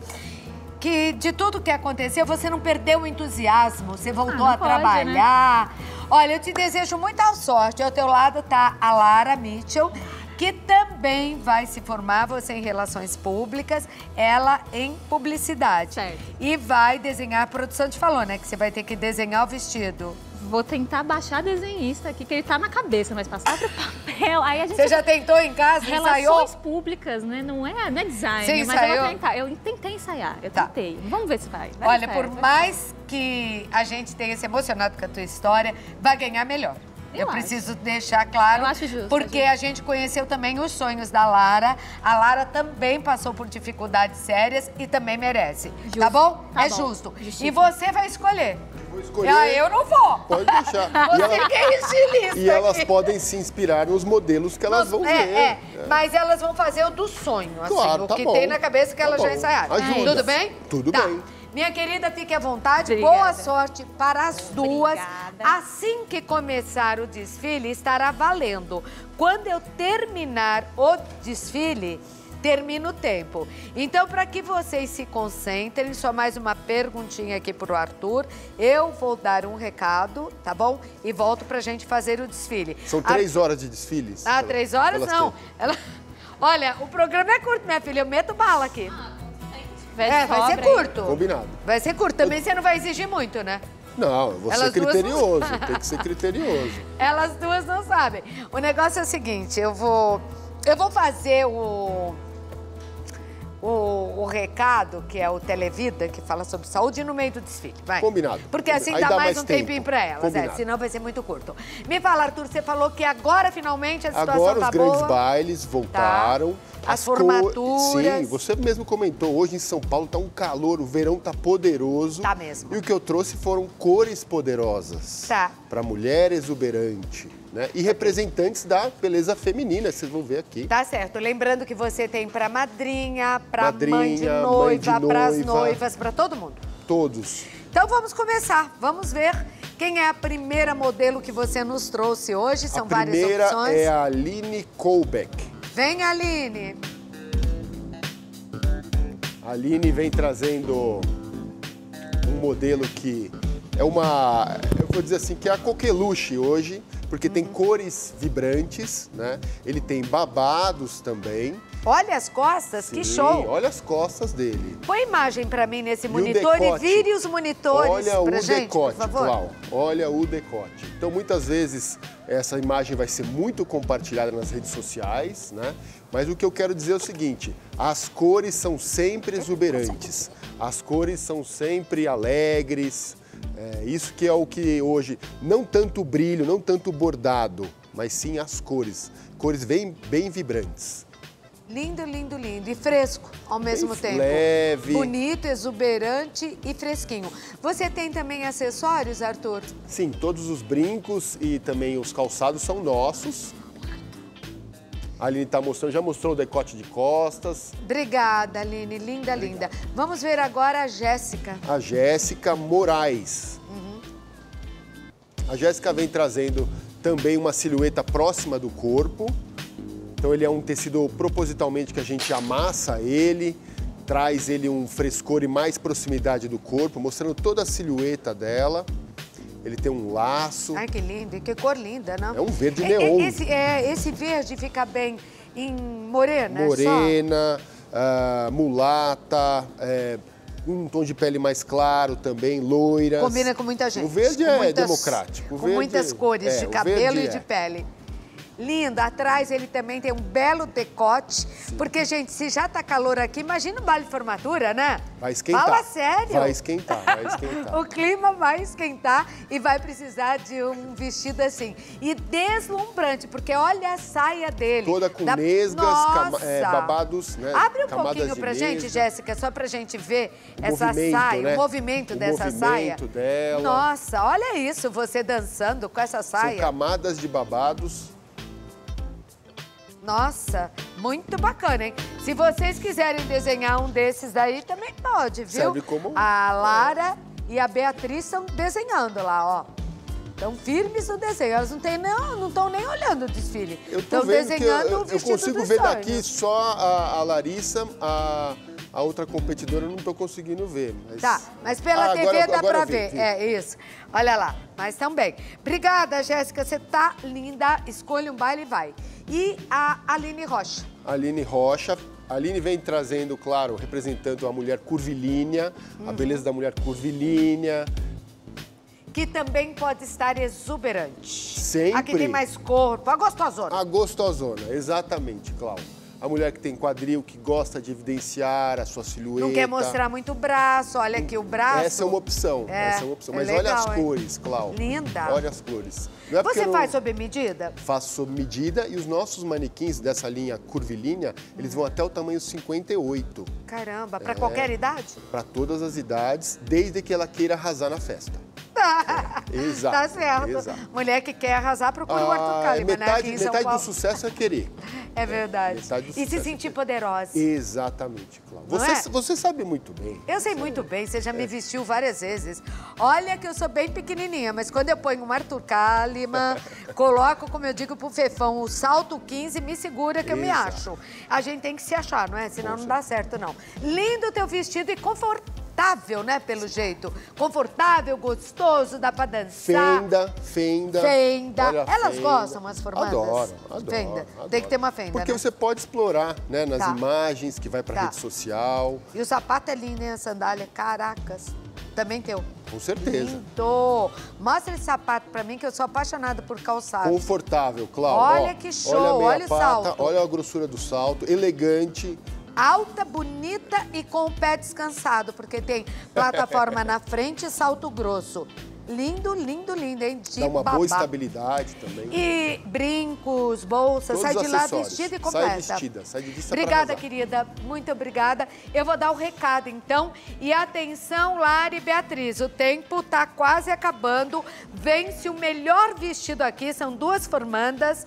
[SPEAKER 1] que de tudo que aconteceu, você não perdeu o entusiasmo, você voltou
[SPEAKER 9] não
[SPEAKER 1] a
[SPEAKER 9] pode,
[SPEAKER 1] trabalhar. Olha, eu te desejo muita sorte. Ao teu lado tá a Lara Mitchell, que também vai se formar, você em Relações Públicas, ela em Publicidade.
[SPEAKER 9] Certo.
[SPEAKER 1] E vai desenhar, a produção te falou, né, que você vai ter que desenhar o vestido.
[SPEAKER 9] Vou tentar baixar desenhista aqui, que ele tá na cabeça, mas passar pro papel. Aí a gente...
[SPEAKER 1] Você já tentou em casa,
[SPEAKER 9] Relações
[SPEAKER 1] ensaiou?
[SPEAKER 9] públicas, né? Não é design,
[SPEAKER 1] Você
[SPEAKER 9] mas eu
[SPEAKER 1] ensaiou?
[SPEAKER 9] vou tentar. Eu tentei ensaiar, eu
[SPEAKER 1] Tá.
[SPEAKER 9] tentei. Vamos ver se vai. Vai
[SPEAKER 1] Olha,
[SPEAKER 9] dar
[SPEAKER 1] por
[SPEAKER 9] certo.
[SPEAKER 1] mais que a gente tenha se emocionado com a tua história, vai ganhar melhor. Eu
[SPEAKER 9] acho.
[SPEAKER 1] preciso deixar claro,
[SPEAKER 9] Eu acho justo,
[SPEAKER 1] porque a gente conheceu também os sonhos da Lara. A Lara também passou por dificuldades sérias e também merece.
[SPEAKER 9] Justo.
[SPEAKER 1] Tá bom?
[SPEAKER 9] Tá
[SPEAKER 1] É
[SPEAKER 9] bom.
[SPEAKER 1] justo.
[SPEAKER 9] Justíssimo.
[SPEAKER 1] E você vai escolher.
[SPEAKER 8] Vou escolher.
[SPEAKER 1] Ah, eu não vou.
[SPEAKER 8] Pode deixar.
[SPEAKER 1] Você que é estilista.
[SPEAKER 8] E elas
[SPEAKER 1] aqui.
[SPEAKER 8] podem se inspirar nos modelos que elas vão ver.
[SPEAKER 1] Mas elas vão fazer o do sonho, assim,
[SPEAKER 8] Claro,
[SPEAKER 1] o
[SPEAKER 8] tá
[SPEAKER 1] que
[SPEAKER 8] bom.
[SPEAKER 1] tem na cabeça que
[SPEAKER 8] Tá
[SPEAKER 1] elas já
[SPEAKER 8] bom.
[SPEAKER 1] ensaiaram.
[SPEAKER 8] Ajuda.
[SPEAKER 1] Tudo bem?
[SPEAKER 8] Tudo
[SPEAKER 1] Tá.
[SPEAKER 8] bem.
[SPEAKER 1] Minha querida, fique à vontade.
[SPEAKER 9] Obrigada.
[SPEAKER 1] Boa sorte para as duas.
[SPEAKER 9] Obrigada.
[SPEAKER 1] Assim que começar o desfile, estará valendo. Quando eu terminar o desfile, termina o tempo. Então, para que vocês se concentrem, só mais uma perguntinha aqui pro Arthur. Eu vou dar um recado, tá bom? E volto pra gente fazer o desfile.
[SPEAKER 8] São 3 horas de desfiles?
[SPEAKER 1] Ah, 3 horas?
[SPEAKER 8] Elas
[SPEAKER 1] Não.
[SPEAKER 8] têm.
[SPEAKER 1] Olha, o programa é curto, minha filha. Eu meto bala aqui. Vai ser
[SPEAKER 9] sobra aí.
[SPEAKER 1] curto.
[SPEAKER 8] Combinado.
[SPEAKER 1] Vai ser curto. Também você não vai exigir muito, né?
[SPEAKER 8] Não, eu vou
[SPEAKER 1] Elas
[SPEAKER 8] ser
[SPEAKER 1] duas
[SPEAKER 8] criterioso. Tem que ser criterioso.
[SPEAKER 1] Elas duas não sabem. O negócio é o seguinte, eu vou fazer o recado, que é o Televida, que fala sobre saúde, no meio do desfile. Vai.
[SPEAKER 8] Combinado.
[SPEAKER 1] Porque assim
[SPEAKER 8] Aí
[SPEAKER 1] dá
[SPEAKER 8] dá
[SPEAKER 1] mais
[SPEAKER 8] mais
[SPEAKER 1] um
[SPEAKER 8] tempo.
[SPEAKER 1] tempinho pra elas,
[SPEAKER 8] Combinado.
[SPEAKER 1] senão vai ser muito curto. Me fala, Arthur, você falou que agora finalmente a situação
[SPEAKER 8] Agora
[SPEAKER 1] tá
[SPEAKER 8] os grandes
[SPEAKER 1] boa.
[SPEAKER 8] bailes voltaram.
[SPEAKER 1] As formaturas.
[SPEAKER 8] Sim, você mesmo comentou, hoje em São Paulo tá um calor, o verão tá poderoso.
[SPEAKER 1] Tá mesmo.
[SPEAKER 8] E o que eu trouxe foram cores poderosas.
[SPEAKER 1] Tá.
[SPEAKER 8] Para mulher exuberante, né? E representantes da beleza feminina, vocês vão ver aqui.
[SPEAKER 1] Tá certo. Lembrando que você tem pra madrinha, pra mãe de
[SPEAKER 8] Madrinha,
[SPEAKER 1] noiva,
[SPEAKER 8] mãe de
[SPEAKER 1] pras
[SPEAKER 8] noiva.
[SPEAKER 1] noivas, pra todo mundo.
[SPEAKER 8] Todos.
[SPEAKER 1] Então vamos começar. Vamos ver quem é a primeira modelo que você nos trouxe hoje. São
[SPEAKER 8] A
[SPEAKER 1] várias
[SPEAKER 8] primeira
[SPEAKER 1] opções.
[SPEAKER 8] é a Aline Colbeck.
[SPEAKER 1] Vem, Aline.
[SPEAKER 8] A Aline vem trazendo um modelo que é uma, eu vou dizer assim, que é a coqueluche hoje, porque tem cores vibrantes, né? Ele tem babados também
[SPEAKER 1] Olha as costas,
[SPEAKER 8] Sim,
[SPEAKER 1] que show.
[SPEAKER 8] Olha as costas dele.
[SPEAKER 1] Põe imagem pra mim nesse monitor e vire os monitores
[SPEAKER 8] olha
[SPEAKER 1] pra
[SPEAKER 8] o
[SPEAKER 1] gente,
[SPEAKER 8] decote,
[SPEAKER 1] por favor.
[SPEAKER 8] Clau. Olha o decote. Então, muitas vezes, essa imagem vai ser muito compartilhada nas redes sociais, né? Mas o que eu quero dizer é o seguinte, as cores são sempre exuberantes. As cores são sempre alegres. Isso que é o que hoje, não tanto o brilho, não tanto o bordado, mas sim as cores. Cores bem vibrantes.
[SPEAKER 1] Lindo, lindo, lindo. E fresco ao mesmo tempo.
[SPEAKER 8] Leve.
[SPEAKER 1] Bonito, exuberante e fresquinho. Você tem também acessórios, Arthur?
[SPEAKER 8] Sim, todos os brincos e também os calçados são nossos. A Aline está mostrando, já mostrou o decote de costas.
[SPEAKER 1] Obrigada, Aline. Linda, linda. Vamos ver agora a Jéssica.
[SPEAKER 8] A Jéssica Moraes. A Jéssica vem trazendo também uma silhueta próxima do corpo. Então ele é um tecido propositalmente que a gente amassa ele, traz ele um frescor e mais proximidade do corpo, mostrando toda a silhueta dela. Ele tem um laço.
[SPEAKER 1] Ai, que lindo. E que cor linda, não?
[SPEAKER 8] É um verde neon.
[SPEAKER 1] Esse verde fica bem em morena,
[SPEAKER 8] morena, mulata, um tom de pele mais claro também, loiras.
[SPEAKER 1] Combina com muita gente.
[SPEAKER 8] O verde democrático.
[SPEAKER 1] Com muitas cores de cabelo e de pele. Lindo, atrás ele também tem um belo decote, porque, gente, se já tá calor aqui, imagina o baile de formatura, né?
[SPEAKER 8] Vai esquentar.
[SPEAKER 1] Fala sério.
[SPEAKER 8] Vai esquentar, vai esquentar.
[SPEAKER 1] O clima vai esquentar e vai precisar de um vestido assim. E deslumbrante, porque olha a saia dele.
[SPEAKER 8] Toda com nesgas, babados, né?
[SPEAKER 1] Abre um pouquinho pra gente, Jéssica, só pra gente ver essa saia,
[SPEAKER 8] né?
[SPEAKER 1] O movimento dessa saia.
[SPEAKER 8] Dela.
[SPEAKER 1] Nossa, olha isso, você dançando com essa saia.
[SPEAKER 8] São camadas de babados.
[SPEAKER 1] Nossa, muito bacana, hein? Se vocês quiserem desenhar um desses daí, também pode, viu?
[SPEAKER 8] Serve como...
[SPEAKER 1] A Lara e a Beatriz estão desenhando lá, ó. Estão firmes no desenho. Elas não estão nem olhando o desfile.
[SPEAKER 8] Estão desenhando o vestido. Eu consigo ver daqui só a Larissa, a outra competidora eu não estou conseguindo ver. Mas...
[SPEAKER 1] Tá, mas pela TV dá pra ver. É, isso. Olha lá, mas também. Obrigada, Jéssica, você tá linda. Escolha um baile e vai. E a Aline Rocha.
[SPEAKER 8] Aline Rocha. A Aline vem trazendo, claro, representando a mulher curvilínea, a beleza da mulher curvilínea.
[SPEAKER 1] Que também pode estar exuberante.
[SPEAKER 8] Sempre.
[SPEAKER 1] Aqui tem mais corpo, a gostosona.
[SPEAKER 8] A gostosona, exatamente, Cláudia. A mulher que tem quadril, que gosta de evidenciar a sua silhueta.
[SPEAKER 1] Não quer mostrar muito o braço, olha aqui o braço.
[SPEAKER 8] Essa é uma opção, essa é uma opção. Mas
[SPEAKER 1] legal,
[SPEAKER 8] olha as cores, Cláudia.
[SPEAKER 1] Linda.
[SPEAKER 8] Olha as cores.
[SPEAKER 1] Você faz sob medida?
[SPEAKER 8] Faço sob medida e os nossos manequins dessa linha curvilínea, eles vão até o tamanho 58.
[SPEAKER 1] Caramba, para qualquer idade?
[SPEAKER 8] Para todas as idades, desde que ela queira arrasar na festa. Exato.
[SPEAKER 1] Tá certo.
[SPEAKER 8] Exato.
[SPEAKER 1] Mulher que quer arrasar, procura o Arthur Kalimann, né? Aqui em São
[SPEAKER 8] metade
[SPEAKER 1] Paulo.
[SPEAKER 8] do sucesso é querer.
[SPEAKER 1] É verdade. E se sentir poderosa.
[SPEAKER 8] Exatamente, Cláudia. Você sabe muito bem.
[SPEAKER 1] Eu sei muito bem, você já me vestiu várias vezes. Olha que eu sou bem pequenininha, mas quando eu ponho um Arthur Kalimann, coloco, como eu digo pro Fefão, o salto 15, me segura que eu me acho. A gente tem que se achar, não é? Senão não dá certo, não. Lindo o teu vestido e confortável, né, pelo jeito. Confortável, gostoso, dá pra dançar.
[SPEAKER 8] Fenda.
[SPEAKER 1] Olha, elas gostam, as formandas?
[SPEAKER 8] Adoro.
[SPEAKER 1] Fenda. Tem que ter uma fenda,
[SPEAKER 8] porque
[SPEAKER 1] né?
[SPEAKER 8] você pode explorar, né, nas imagens que vai pra rede social.
[SPEAKER 1] E o sapato é lindo, hein, a sandália? Caracas. Também teu.
[SPEAKER 8] Com certeza.
[SPEAKER 1] Lindo. Mostra esse sapato pra mim, que eu sou apaixonada por calçado.
[SPEAKER 8] Confortável, Cláudia.
[SPEAKER 1] Olha que show, olha o salto.
[SPEAKER 8] Olha a grossura do salto, elegante.
[SPEAKER 1] Alta, bonita e com o pé descansado, porque tem plataforma na frente e salto grosso. Lindo, lindo, lindo, hein?
[SPEAKER 8] Dá uma boa estabilidade também.
[SPEAKER 1] E brincos, bolsas, sai de lá vestida e completa.
[SPEAKER 8] Sai de vista.
[SPEAKER 1] Obrigada, querida. Muito obrigada. Eu vou dar o recado, então. E atenção, Lara e Beatriz, o tempo tá quase acabando. Vence o melhor vestido aqui, são duas formandas.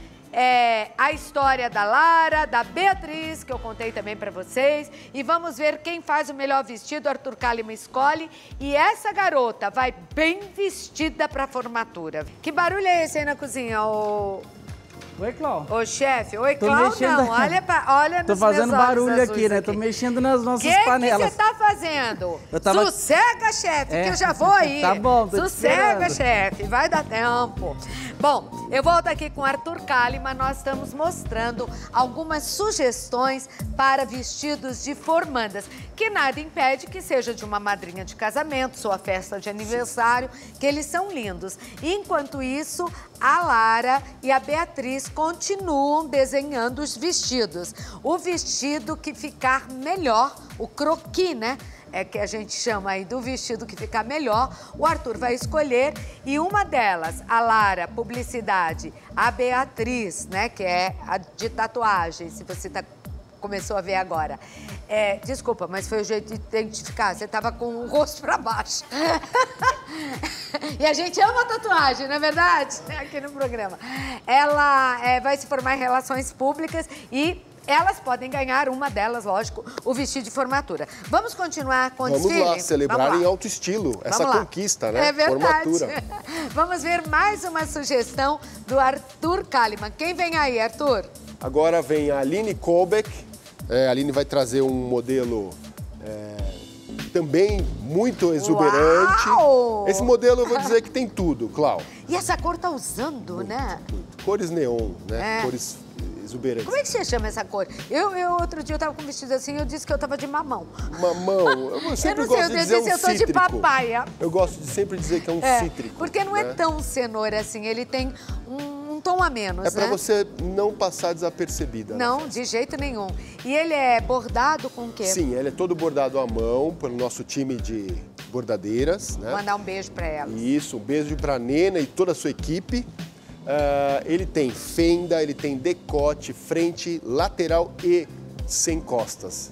[SPEAKER 1] A história da Lara, da Beatriz, que eu contei também pra vocês. E vamos ver quem faz o melhor vestido, Arthur Kalimann escolhe. E essa garota vai bem vestida pra formatura. Que barulho é esse aí na cozinha,
[SPEAKER 2] Oi, Clau.
[SPEAKER 1] Ô, chefe. Oi, Clau, não. Olha nos
[SPEAKER 2] Tô fazendo
[SPEAKER 1] meus
[SPEAKER 2] barulho aqui, né?
[SPEAKER 1] aqui.
[SPEAKER 2] Tô mexendo nas nossas
[SPEAKER 1] O
[SPEAKER 2] panelas.
[SPEAKER 1] que você tá fazendo?
[SPEAKER 2] Eu tava...
[SPEAKER 1] Sossega, chefe, que eu já vou aí.
[SPEAKER 2] Tá bom, tô
[SPEAKER 1] Sossega,
[SPEAKER 2] esperando.
[SPEAKER 1] chefe. Vai dar tempo. Bom, eu volto aqui com Arthur Kalimann. Nós estamos mostrando algumas sugestões para vestidos de formandas, que nada impede que seja de uma madrinha de casamento, sua festa de aniversário, que eles são lindos. Enquanto isso, a Lara e a Beatriz continuam desenhando os vestidos. O vestido que ficar melhor, o croquis, né? É que a gente chama aí do vestido que ficar melhor, o Arthur vai escolher. E uma delas, a Lara, publicidade, a Beatriz, né, que é a de tatuagem, se você começou a ver agora. Desculpa, mas foi o jeito de identificar, você tava com o rosto pra baixo. E a gente ama tatuagem, não é verdade? Aqui no programa. Ela vai se formar em relações públicas e elas podem ganhar, uma delas, lógico, o vestido de formatura. Vamos continuar com o desfile?
[SPEAKER 8] Vamos lá, celebrar em alto estilo essa conquista, né?
[SPEAKER 1] É verdade.
[SPEAKER 8] Formatura.
[SPEAKER 1] Vamos ver mais uma sugestão do Arthur Kalimann. Quem vem aí, Arthur?
[SPEAKER 8] Agora vem a Aline Kolbeck. A Aline vai trazer um modelo também muito exuberante.
[SPEAKER 1] Uau!
[SPEAKER 8] Esse modelo eu vou dizer que tem tudo, Clau.
[SPEAKER 1] E essa cor tá usando, né?
[SPEAKER 8] Muito. Cores neon, né? Cores exuberantes.
[SPEAKER 1] Como é que você chama essa cor? Eu outro dia eu tava com um vestido assim, eu disse que eu tava de mamão.
[SPEAKER 8] Mamão? Eu sempre gosto de dizer um
[SPEAKER 1] eu tô
[SPEAKER 8] cítrico.
[SPEAKER 1] de papaya.
[SPEAKER 8] Eu gosto de sempre dizer que é um cítrico.
[SPEAKER 1] Porque não é tão cenoura assim, ele tem um tom a menos,
[SPEAKER 8] É pra você não passar desapercebida.
[SPEAKER 1] Não, de jeito nenhum. E ele é bordado com o quê?
[SPEAKER 8] Sim, ele é todo bordado à mão pelo nosso time de bordadeiras, né?
[SPEAKER 1] Mandar um beijo pra elas.
[SPEAKER 8] Isso, um beijo pra Nena e toda a sua equipe. Ele tem fenda, ele tem decote, frente, lateral e sem costas.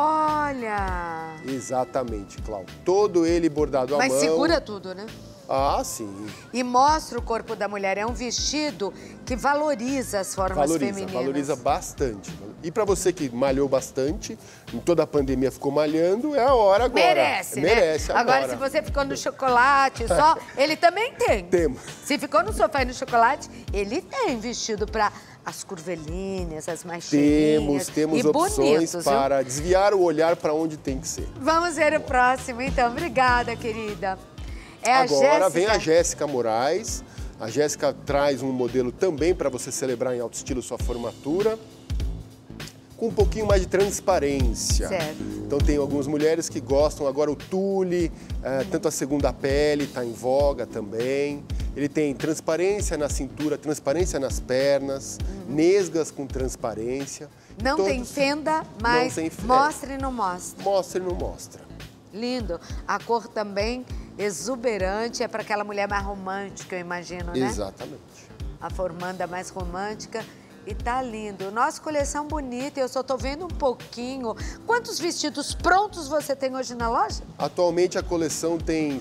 [SPEAKER 1] Olha!
[SPEAKER 8] Exatamente, Cláudio. Todo ele bordado à mão.
[SPEAKER 1] Mas segura tudo, né?
[SPEAKER 8] Ah, sim.
[SPEAKER 1] E mostra o corpo da mulher. É um vestido que valoriza as formas femininas.
[SPEAKER 8] Valoriza bastante. E para você que malhou bastante, em toda a pandemia ficou malhando, é a hora agora.
[SPEAKER 1] Merece, né?
[SPEAKER 8] Merece agora.
[SPEAKER 1] Agora, se você ficou no chocolate só, ele também tem.
[SPEAKER 8] Temos.
[SPEAKER 1] Se ficou no sofá e no chocolate, ele tem vestido para as curvilíneas, as mais cheinhas.
[SPEAKER 8] Temos
[SPEAKER 1] e
[SPEAKER 8] opções
[SPEAKER 1] bonitos,
[SPEAKER 8] para desviar o olhar para onde tem que ser.
[SPEAKER 1] Vamos ver o próximo, então. Obrigada, querida.
[SPEAKER 8] Agora vem a Jéssica Moraes. A Jéssica traz um modelo também para você celebrar em alto estilo sua formatura, com um pouquinho mais de transparência.
[SPEAKER 1] Certo.
[SPEAKER 8] Então tem algumas mulheres que gostam, agora o tule, tanto a segunda pele está em voga também. Ele tem transparência na cintura, transparência nas pernas, nesgas com transparência.
[SPEAKER 1] Não tem fenda, mas mostra e não mostra.
[SPEAKER 8] Mostra e não mostra.
[SPEAKER 1] Lindo. A cor também exuberante, é para aquela mulher mais romântica, eu imagino, né?
[SPEAKER 8] Exatamente.
[SPEAKER 1] A formanda mais romântica. E tá lindo. Nossa, coleção bonita, eu só tô vendo um pouquinho. Quantos vestidos prontos você tem hoje na loja?
[SPEAKER 8] Atualmente a coleção tem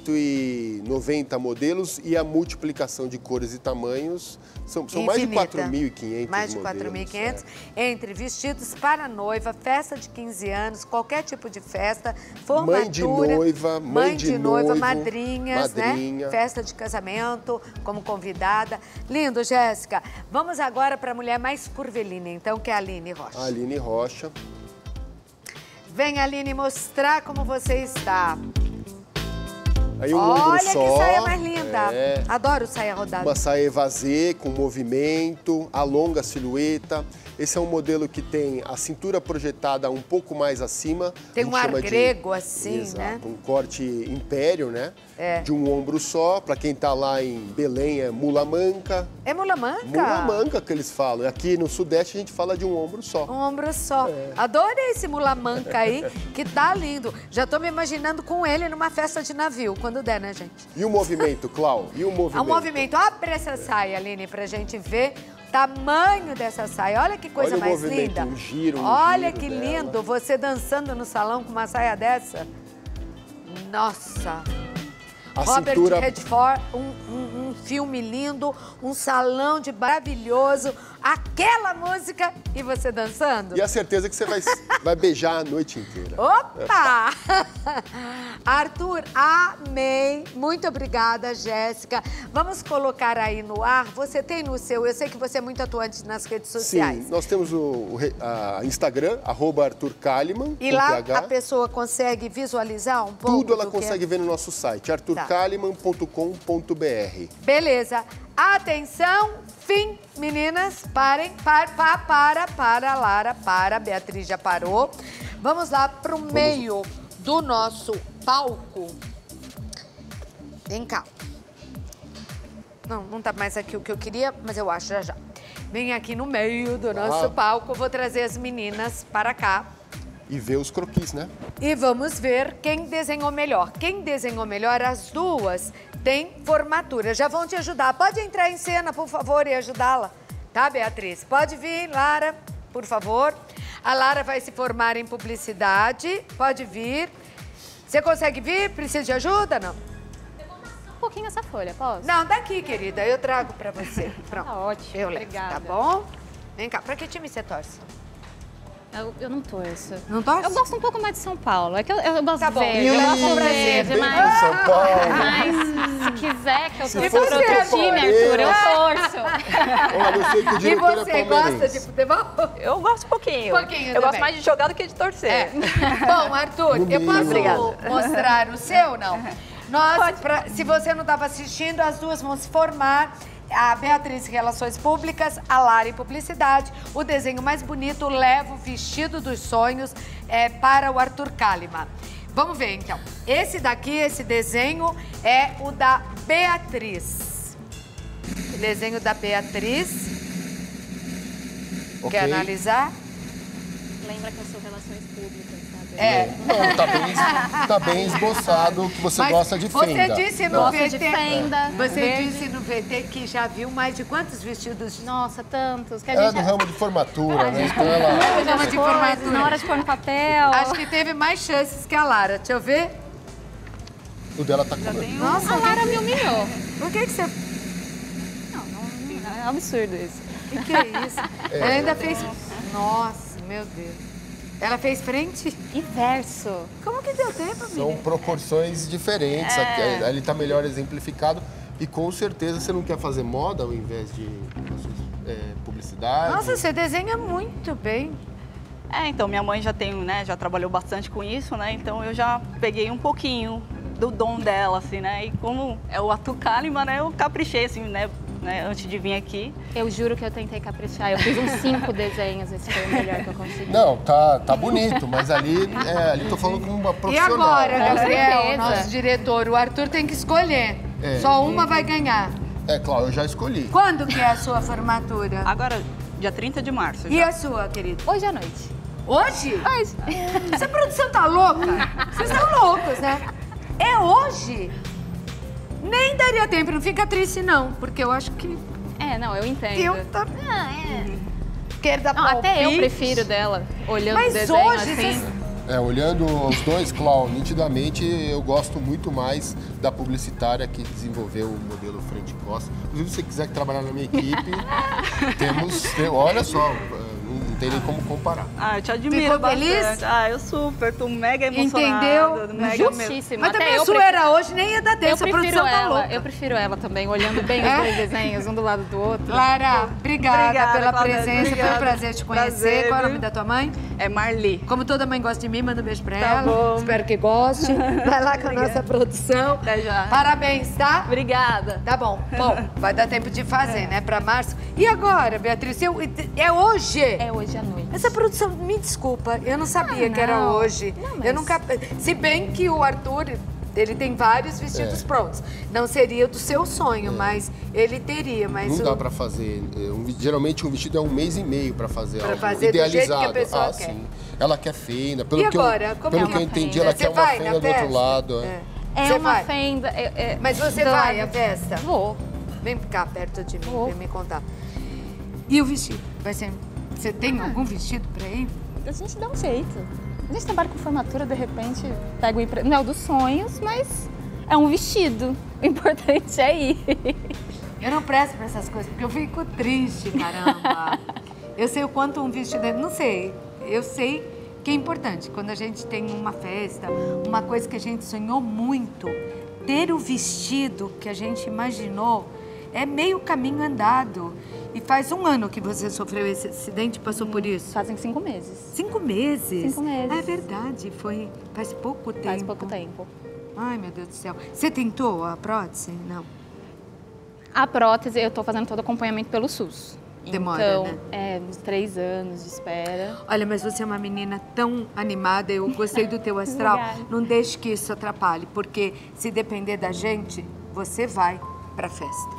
[SPEAKER 8] 190 modelos e a multiplicação de cores e tamanhos são mais de 4.500
[SPEAKER 1] Mais de 4.500. Entre vestidos para noiva, festa de 15 anos, qualquer tipo de festa, formatura.
[SPEAKER 8] Mãe de noiva,
[SPEAKER 1] madrinhas, né? Festa de casamento, como convidada. Lindo, Jéssica. Vamos agora para a mulher mais curvilínea, então, que é a Aline Rocha.
[SPEAKER 8] Aline Rocha.
[SPEAKER 1] Vem, Aline, mostrar como você está.
[SPEAKER 8] Aí um ombro só.
[SPEAKER 1] Olha que saia mais linda. Adoro saia rodada.
[SPEAKER 8] Uma saia evasê com movimento, alonga a silhueta. Esse é um modelo que tem a cintura projetada um pouco mais acima.
[SPEAKER 1] Tem um ar grego assim, né?
[SPEAKER 8] Um corte império, né? De um ombro só. Para quem tá lá em Belém é mula manca.
[SPEAKER 1] É mula manca?
[SPEAKER 8] Mula manca que eles falam. Aqui no Sudeste a gente fala de um ombro só.
[SPEAKER 1] Um ombro só. Adorei esse mula manca aí, que tá lindo. Já tô me imaginando com ele numa festa de navio, quando der, né, gente?
[SPEAKER 8] E o movimento, Clau? E o movimento?
[SPEAKER 1] O movimento. Abre essa saia, Aline, pra gente ver o tamanho dessa saia. Olha que coisa mais linda.
[SPEAKER 8] Um giro,
[SPEAKER 1] Olha que lindo você dançando no salão com uma saia dessa. Nossa.
[SPEAKER 8] A
[SPEAKER 1] Robert
[SPEAKER 8] cintura...
[SPEAKER 1] Redford, um filme lindo, um salão de maravilhoso, aquela música e você dançando.
[SPEAKER 8] E a certeza que você vai beijar a noite inteira.
[SPEAKER 1] Opa! Arthur, amei. Muito obrigada, Jéssica. Vamos colocar aí no ar. Você tem no seu, eu sei que você é muito atuante nas redes sociais.
[SPEAKER 8] Sim, nós temos o Instagram, @Arthur Kalimann.
[SPEAKER 1] E lá a pessoa consegue visualizar um pouco?
[SPEAKER 8] Tudo ela consegue ver no nosso site, arturkalimann.com.br.
[SPEAKER 1] Beleza. Atenção, fim, meninas, parem, para, Lara, para, Beatriz já parou. Vamos lá pro meio do nosso palco. Vem cá. Não tá mais aqui o que eu queria, mas eu acho já. Vem aqui no meio do nosso palco, vou trazer as meninas para cá.
[SPEAKER 8] E ver os croquis, né?
[SPEAKER 1] E vamos ver quem desenhou melhor. Quem desenhou melhor, as duas têm formatura. Já vão te ajudar. Pode entrar em cena, por favor, e ajudá-la. Tá, Beatriz? Pode vir, Lara, por favor. A Lara vai se formar em publicidade. Pode vir. Você consegue vir? Precisa de ajuda, não?
[SPEAKER 9] Um pouquinho essa folha, posso?
[SPEAKER 1] Não, daqui, querida. Eu trago pra você. Pronto.
[SPEAKER 9] Tá ótimo,
[SPEAKER 1] eu levo,
[SPEAKER 9] obrigada.
[SPEAKER 1] tá bom? Vem cá. Pra que time você torce?
[SPEAKER 9] Eu não torço.
[SPEAKER 1] Não torce?
[SPEAKER 9] Eu gosto um pouco mais de São Paulo. É que eu gosto
[SPEAKER 1] Tá bom.
[SPEAKER 9] verde.
[SPEAKER 1] Eu
[SPEAKER 9] Eu
[SPEAKER 1] gosto
[SPEAKER 9] gosto
[SPEAKER 1] verde,
[SPEAKER 9] verde,
[SPEAKER 8] Bem
[SPEAKER 9] mas...
[SPEAKER 8] de São Paulo.
[SPEAKER 9] Mas se quiser que eu torça
[SPEAKER 8] fosse
[SPEAKER 9] pra outro time, Arthur, eu torço.
[SPEAKER 8] Olha, eu sei que o
[SPEAKER 1] E
[SPEAKER 8] diretor
[SPEAKER 1] você
[SPEAKER 8] é
[SPEAKER 1] gosta
[SPEAKER 8] palmeirense.
[SPEAKER 1] de futebol?
[SPEAKER 10] Eu gosto um pouquinho.
[SPEAKER 1] Pouquinho
[SPEAKER 10] eu
[SPEAKER 1] também.
[SPEAKER 10] gosto mais de jogar do que de torcer.
[SPEAKER 1] Bom, Arthur,
[SPEAKER 8] No
[SPEAKER 1] eu
[SPEAKER 8] mínimo.
[SPEAKER 1] posso
[SPEAKER 10] Obrigada.
[SPEAKER 1] mostrar o seu, não? Nós, se você não estava assistindo, as duas vão se formar. A Beatriz em Relações Públicas, a Lara em Publicidade. O desenho mais bonito leva o vestido dos sonhos para o Arthur Kalimann. Vamos ver, então. Esse daqui, esse desenho, é o da Beatriz. O desenho da Beatriz.
[SPEAKER 8] Ok.
[SPEAKER 1] Quer analisar?
[SPEAKER 9] Lembra que eu sou Relações Públicas, sabe?
[SPEAKER 8] Não, tá bem esboçado que você
[SPEAKER 1] Mas
[SPEAKER 8] gosta de fenda.
[SPEAKER 1] Você disse no
[SPEAKER 9] Gosto
[SPEAKER 1] VT,
[SPEAKER 9] de fenda,
[SPEAKER 1] Você
[SPEAKER 9] verde.
[SPEAKER 1] disse no VT que já viu mais de quantos vestidos?
[SPEAKER 9] Nossa, tantos. Que a
[SPEAKER 8] Ela é
[SPEAKER 9] gente...
[SPEAKER 8] do ramo de formatura, né? Então ela...
[SPEAKER 1] Ramo de formatura.
[SPEAKER 9] Na hora de pôr no papel.
[SPEAKER 1] Acho que teve mais chances que a Lara. Deixa eu ver.
[SPEAKER 8] O dela tá com...
[SPEAKER 1] Nossa,
[SPEAKER 9] A Lara me humilhou.
[SPEAKER 1] o que você...
[SPEAKER 9] Não, é um absurdo isso.
[SPEAKER 1] O que é isso? Ela ainda fez... Nossa, meu Deus. Ela fez frente?
[SPEAKER 9] E verso.
[SPEAKER 1] Como que deu tempo,
[SPEAKER 8] São
[SPEAKER 1] menina?
[SPEAKER 8] proporções diferentes. Aqui, ali tá melhor exemplificado. E com certeza você não quer fazer moda ao invés de publicidade.
[SPEAKER 1] Nossa, você desenha muito bem.
[SPEAKER 10] Então, minha mãe já tem, né, já trabalhou bastante com isso, né? Então eu já peguei um pouquinho do dom dela, assim, né? E como é o Arthur Kalimann, né, eu caprichei, assim, né, antes de vir aqui.
[SPEAKER 9] Eu juro que eu tentei caprichar. Eu fiz uns 5 desenhos, esse foi o melhor que eu consegui.
[SPEAKER 8] Não, tá bonito, mas ali tô falando com uma
[SPEAKER 1] E
[SPEAKER 8] profissional.
[SPEAKER 1] agora, Gabriel,
[SPEAKER 9] certeza.
[SPEAKER 1] nosso diretor, o Arthur tem que escolher. Só uma vai ganhar.
[SPEAKER 8] É claro, eu já escolhi.
[SPEAKER 1] Quando que é a sua formatura?
[SPEAKER 10] Agora, dia 30 de março.
[SPEAKER 1] E
[SPEAKER 10] já.
[SPEAKER 1] a sua, querida?
[SPEAKER 9] Hoje à noite.
[SPEAKER 1] Hoje?
[SPEAKER 9] Hoje.
[SPEAKER 1] Essa produção tá louca? Vocês estão loucos, né? É hoje? Nem daria tempo, não fica triste não, porque eu acho que
[SPEAKER 9] Não, eu entendo.
[SPEAKER 1] eu tô... Quero dar
[SPEAKER 9] Não, até eu
[SPEAKER 1] palpite.
[SPEAKER 9] prefiro dela, olhando o
[SPEAKER 1] Mas
[SPEAKER 9] desenho
[SPEAKER 1] hoje
[SPEAKER 9] assim.
[SPEAKER 1] vocês...
[SPEAKER 8] Olhando os dois, Cláudio, nitidamente eu gosto muito mais da publicitária que desenvolveu o modelo frente e costa. Inclusive, se você quiser trabalhar na minha equipe, olha só, não tem nem como comparar.
[SPEAKER 10] Eu te admiro
[SPEAKER 1] Ficou
[SPEAKER 10] bastante.
[SPEAKER 1] feliz?
[SPEAKER 10] Eu super, tô mega emocionada.
[SPEAKER 1] Entendeu?
[SPEAKER 10] Mega mesmo.
[SPEAKER 9] Justíssimo.
[SPEAKER 1] Mas
[SPEAKER 9] Até
[SPEAKER 1] também a
[SPEAKER 9] eu
[SPEAKER 1] sua era hoje, nem ia dar tempo,
[SPEAKER 9] Eu
[SPEAKER 1] essa
[SPEAKER 9] prefiro
[SPEAKER 1] produção tá
[SPEAKER 9] ela,
[SPEAKER 1] louca.
[SPEAKER 9] eu prefiro ela também, olhando bem os dois desenhos, um do lado do outro.
[SPEAKER 1] Lara, obrigada pela
[SPEAKER 10] Cláudia,
[SPEAKER 1] presença, foi um
[SPEAKER 10] obrigada.
[SPEAKER 1] prazer te conhecer.
[SPEAKER 10] Prazer,
[SPEAKER 1] Qual é o nome
[SPEAKER 10] viu?
[SPEAKER 1] da tua mãe?
[SPEAKER 10] É Marli.
[SPEAKER 1] Como toda mãe gosta de mim, manda um beijo pra
[SPEAKER 10] Tá
[SPEAKER 1] ela.
[SPEAKER 10] bom.
[SPEAKER 1] Espero que goste. Vai lá com a nossa produção.
[SPEAKER 10] Até já.
[SPEAKER 1] Parabéns, tá?
[SPEAKER 10] Obrigada.
[SPEAKER 1] Tá bom. Bom, vai dar tempo de fazer, né? Pra março. E agora, Beatriz? É hoje?
[SPEAKER 9] É hoje à noite.
[SPEAKER 1] Essa produção, me desculpa, eu não sabia que era
[SPEAKER 9] não.
[SPEAKER 1] hoje.
[SPEAKER 9] Não, mas-
[SPEAKER 1] Eu nunca. Se bem que o Arthur, ele tem vários vestidos prontos. Não seria do seu sonho, mas ele teria. Mas
[SPEAKER 8] Não dá pra fazer. Geralmente um vestido é 1 mês e meio pra fazer
[SPEAKER 1] Pra
[SPEAKER 8] algo
[SPEAKER 1] fazer do jeito que a
[SPEAKER 8] idealizado.
[SPEAKER 1] pessoa quer.
[SPEAKER 8] Sim. Ela quer fenda.
[SPEAKER 1] E
[SPEAKER 8] Pelo que
[SPEAKER 1] agora? Como
[SPEAKER 8] pelo
[SPEAKER 1] é
[SPEAKER 8] que
[SPEAKER 1] uma
[SPEAKER 8] eu entendi,
[SPEAKER 1] fenda?
[SPEAKER 8] ela
[SPEAKER 1] Você
[SPEAKER 8] quer uma
[SPEAKER 1] vai na
[SPEAKER 8] fenda do outro
[SPEAKER 1] festa?
[SPEAKER 8] lado.
[SPEAKER 9] É
[SPEAKER 1] Você
[SPEAKER 9] uma
[SPEAKER 1] vai?
[SPEAKER 9] fenda.
[SPEAKER 1] Mas você
[SPEAKER 9] do
[SPEAKER 1] vai à
[SPEAKER 9] lado-
[SPEAKER 1] festa?
[SPEAKER 9] Vou.
[SPEAKER 1] Vem cá perto de mim
[SPEAKER 9] Vou.
[SPEAKER 1] pra me contar. E o vestido? Vai ser. Você tem algum vestido pra ir?
[SPEAKER 9] A gente dá um jeito. A gente trabalha com formatura, de repente pega o emprego. Não é o dos sonhos, mas é um vestido. O importante é ir.
[SPEAKER 1] Eu não presto pra essas coisas, porque eu fico triste, caramba. Eu sei o quanto um vestido é. Não sei. Eu sei Que é importante, quando a gente tem uma festa, uma coisa que a gente sonhou muito, ter o vestido que a gente imaginou é meio caminho andado. E faz 1 ano que você sofreu esse acidente e passou por isso?
[SPEAKER 9] Fazem 5 meses.
[SPEAKER 1] 5 meses?
[SPEAKER 9] 5 meses.
[SPEAKER 1] Ah, é verdade, faz pouco tempo.
[SPEAKER 9] Faz pouco tempo.
[SPEAKER 1] Ai, meu Deus do céu. Você tentou a prótese? Não.
[SPEAKER 9] A prótese, eu tô fazendo todo acompanhamento pelo SUS.
[SPEAKER 1] Demora,
[SPEAKER 9] então,
[SPEAKER 1] né?
[SPEAKER 9] Uns 3 anos de espera.
[SPEAKER 1] Olha, mas você é uma menina tão animada, eu gostei do teu astral.
[SPEAKER 9] Obrigada.
[SPEAKER 1] Não deixe que isso atrapalhe, porque se depender da gente, você vai pra festa.